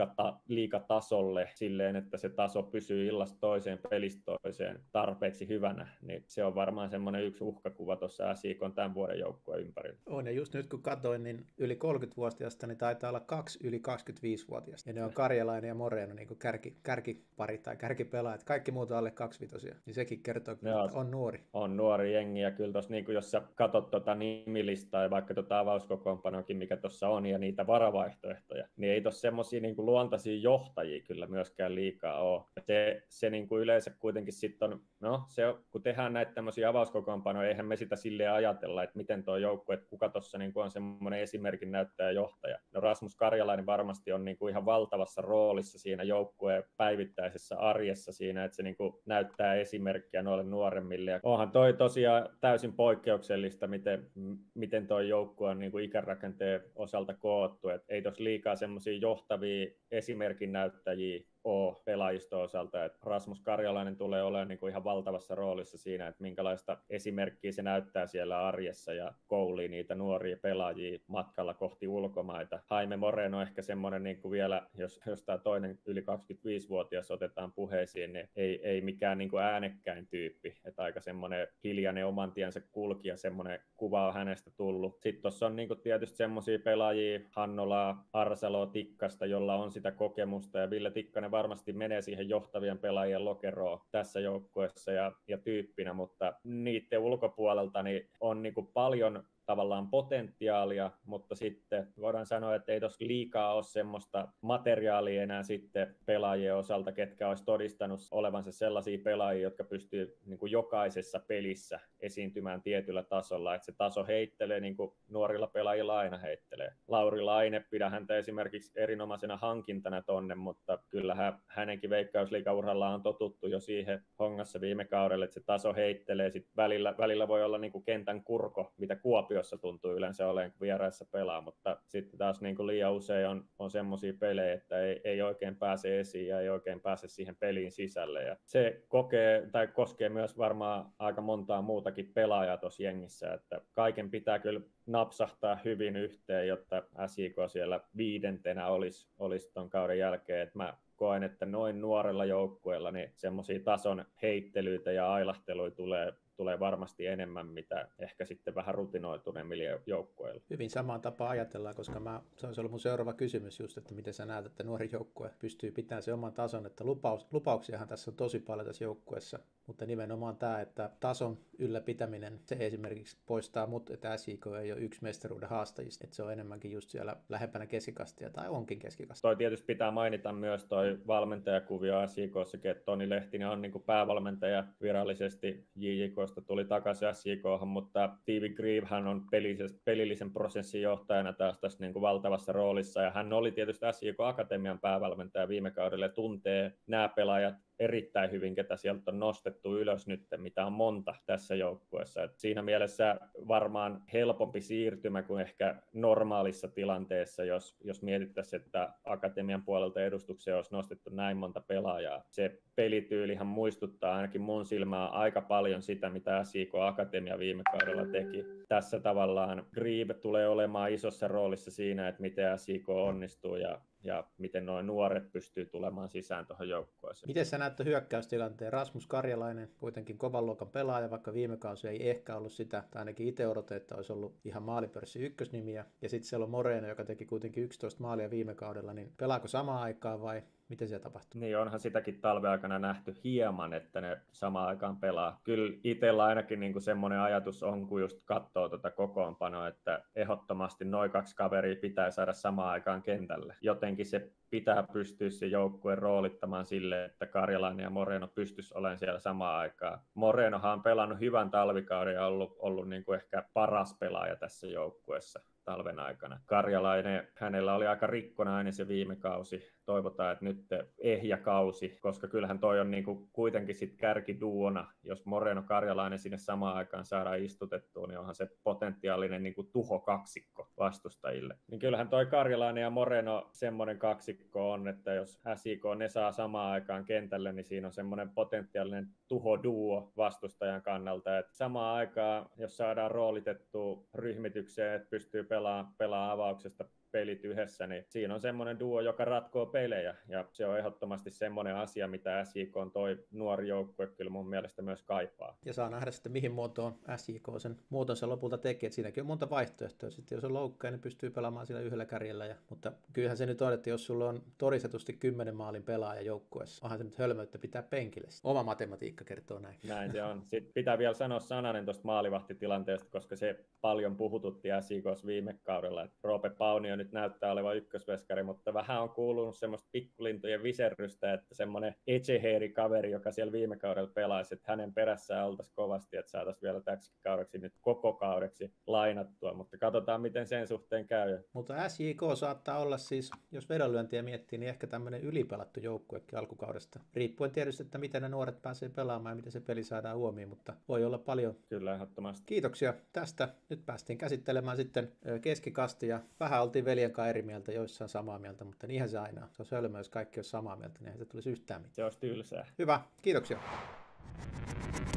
liigatasolle silleen, että se taso pysyy illasta toiseen, pelistä toiseen tarpeeksi hyvänä. Niin se on varmaan semmoinen yksi uhkakuva tuossa SIK:n tämän vuoden joukkueen ympärillä. On, ja just nyt kun katsoin, niin yli 30-vuotiaasta niin taitaa olla 2 yli 25-vuotiaista. Ja ne on Karjalainen ja Moreno niin kuin kärkipari tai kärkipelaajat. Kaikki muut on alle 25, niin sekin kertoo, että on nuori. On nuori jengi, ja kyllä tuossa, niin jos sä katsot nimilistaa ja vaikka avauskokoonpanokin, mikä tuossa on, ja niitä varavaihtoehtoja, niin ei tuossa semmoisia niin luontaisia johtajia kyllä myöskään liikaa ole. Se niin kuin yleensä kuitenkin sitten on, kun tehdään näitä tämmöisiä avauskokoonpanoja, eihän me sitä silleen ajatella, että miten tuo joukkue, että kuka tuossa niin on semmoinen esimerkin näyttäjä johtaja. No Rasmus Karjalainen varmasti on niin kuin ihan valtavassa roolissa siinä joukkueen päivittäisessä arjessa siinä, että se niin kuin näyttää esimerkkiä noille nuoremmille. Ja onhan toi tosiaan täysin poikkeuksellista, miten toi joukkue on niin kuin ikärakenteen osalta koottu. Et ei tuossa liikaa semmoisia johtavia esimerkin näyttäjiä ole pelaajiston osalta, että Rasmus Karjalainen tulee olemaan niin kuin ihan valtavassa roolissa siinä, että minkälaista esimerkkiä se näyttää siellä arjessa ja koulii niitä nuoria pelaajia matkalla kohti ulkomaita. Jaime Moreno on ehkä semmoinen niin kuin vielä, jos tämä toinen yli 25-vuotias otetaan puheisiin, niin ei mikään niin kuin äänekkäin tyyppi, että aika semmoinen hiljainen oman tiensä kulkija, semmoinen kuva on hänestä tullut. Sitten tuossa on niin kuin tietysti semmoisia pelaajia, Hannolaa, Arsaloa, Tikkasta, jolla on sitä kokemusta, ja Ville Tikkanen varmasti menee siihen johtavien pelaajien lokeroon tässä joukkueessa ja tyyppinä, mutta niiden ulkopuolelta niin on niin kuin paljon tavallaan potentiaalia, mutta sitten voidaan sanoa, että ei tuossa liikaa ole semmoista materiaalia enää sitten pelaajien osalta, ketkä olisi todistanut olevansa sellaisia pelaajia, jotka pystyy niin kuin jokaisessa pelissä esiintymään tietyllä tasolla, että se taso heittelee niin kuin nuorilla pelaajilla aina heittelee. Lauri Laine, pidän häntä esimerkiksi erinomaisena hankintana tonne, mutta kyllähän hänenkin veikkausliigauralla on totuttu jo siihen hongassa viime kaudella, että se taso heittelee, sitten välillä voi olla niin kuin kentän kurko, mitä Kuopio tuntuu yleensä olemaan, kun vieraissa pelaa, mutta sitten taas niin kuin liian usein on semmoisia pelejä, että ei oikein pääse esiin ja ei oikein pääse siihen peliin sisälle. Ja se koskee myös varmaan aika montaa muutakin pelaajaa tuossa jengissä, että kaiken pitää kyllä napsahtaa hyvin yhteen, jotta SIK siellä 5. olisi ton kauden jälkeen. Et mä koen, että noin nuorella joukkueella niin semmoisia tason heittelyitä ja ailahteluja tulee tulee varmasti enemmän, mitä ehkä sitten vähän rutinoituneemmille joukkueille. Hyvin samaan tapaan ajatellaan, koska se olisi ollut mun seuraava kysymys just, että miten sä näet, että nuori joukkue pystyy pitämään se oman tason, että lupauksiahan tässä on tosi paljon tässä joukkueessa, mutta nimenomaan tämä, että tason ylläpitäminen, se esimerkiksi poistaa mut, että SJK ei ole yksi mestaruuden haastajista, että se on enemmänkin just siellä lähempänä keskikastia tai onkin keskikastia. Toi tietysti pitää mainita myös toi valmentajakuvio SJK:ssakin, että Toni Lehtinen on niin kuin päävalmentaja virallisesti JJK:sta tuli takaisin SJK:han, mutta Steve Grieve on pelillisen prosessin johtajana taas tässä niin kuin valtavassa roolissa, ja hän oli tietysti SJK Akatemian päävalmentaja viime kaudella ja tuntee nämä pelaajat erittäin hyvin, ketä sieltä on nostettu ylös nyt, mitä on monta tässä joukkueessa. Et siinä mielessä varmaan helpompi siirtymä kuin ehkä normaalissa tilanteessa, jos mietittäisiin, että Akatemian puolelta edustukseen olisi nostettu näin monta pelaajaa. Se pelityylihän muistuttaa ainakin mun silmää aika paljon sitä, mitä SJK Akatemia viime kaudella teki. Tässä tavallaan Grieve tulee olemaan isossa roolissa siinä, että miten SJK onnistuu ja miten nuo nuoret pystyy tulemaan sisään tuohon joukkueeseen. Miten sä näette hyökkäystilanteen? Rasmus Karjalainen, kuitenkin kovan luokan pelaaja, vaikka viime kausi ei ehkä ollut sitä, tai ainakin itse odotin, että olisi ollut ihan maalipörssin ykkösnimiä. Ja sitten siellä on Moreno, joka teki kuitenkin 11 maalia viime kaudella, niin pelaako samaan aikaan vai miten se tapahtuu? Niin, onhan sitäkin talven aikana nähty hieman, että ne samaan aikaan pelaa. Kyllä itsellä ainakin niin kuin semmoinen ajatus on, kun just katsoo tuota kokoonpanoa, että ehdottomasti noin 2 kaveria pitää saada samaan aikaan kentälle. Jotenkin se pitää pystyä se joukkueen roolittamaan sille, että Karjalainen ja Moreno pystyisi olemaan siellä samaan aikaan. Morenohan on pelannut hyvän talvikauden ja ollut niin kuin ehkä paras pelaaja tässä joukkueessa talven aikana. Karjalainen, hänellä oli aika rikkonainen se viime kausi. Toivotaan, että nyt ehjä kausi, koska kyllähän toi on niinku kuitenkin sit kärkiduona. Jos Moreno Karjalainen sinne samaan aikaan saadaan istutettua, niin onhan se potentiaalinen niinku tuhokaksikko vastustajille. Niin kyllähän toi Karjalainen ja Moreno semmoinen kaksikko on, että jos SJK ne saa samaan aikaan kentälle, niin siinä on semmoinen potentiaalinen tuhoduo vastustajan kannalta. Et samaan aikaan, jos saadaan roolitettua ryhmitykseen, että pystyy pelaamaan avauksesta pelit yhdessä, niin siinä on semmoinen duo, joka ratkoo pelejä, ja se on ehdottomasti semmoinen asia, mitä SJK on toi nuori joukkue kyllä mun mielestä myös kaipaa. Ja saa nähdä sitten, mihin muotoon SJK sen muotonsa lopulta tekee, että siinäkin on monta vaihtoehtoa. Sitten jos on loukkaa, niin pystyy pelaamaan sillä yhdellä kärjellä, mutta kyllähän se nyt on, että jos sulla on todistetusti 10 maalin pelaaja joukkueessa, onhan se nyt hölmöyttä pitää penkille. Oma matematiikka kertoo näin. Näin se on. Sitten pitää vielä sanoa sananen tuosta maalivahtitilanteesta, koska se paljon puhututti SJK:ssa viime kaudella, että Roope Paunio nyt näyttää olevan ykkösveskari, mutta vähän on kuulunut semmoista pikkulintujen viserrystä, että semmoinen Echeheri-kaveri, joka siellä viime kaudella pelaisi, että hänen perässään oltaisiin kovasti, että saataisiin vielä täksi kaudeksi nyt koko kaudeksi lainattua, mutta katsotaan, miten sen suhteen käy. Mutta SJK saattaa olla siis, jos vedonlyöntiä miettii, niin ehkä tämmöinen ylipelattu joukkuekin alkukaudesta. Riippuen tietysti, että miten ne nuoret pääsee pelaamaan ja miten se peli saadaan huomioon, mutta voi olla paljon. Kyllä, ehdottomasti. Kiitoksia tästä. Nyt päästiin käsittelemään sitten keskikastia. Vähän oltiin veljen kanssa eri mieltä, joissain samaa mieltä, mutta niinhän se aina on. Se on hölmö, jos kaikki on samaa mieltä, niin eihän se tulisi yhtään mitään. Se olisi tylsää. Hyvä, kiitoksia.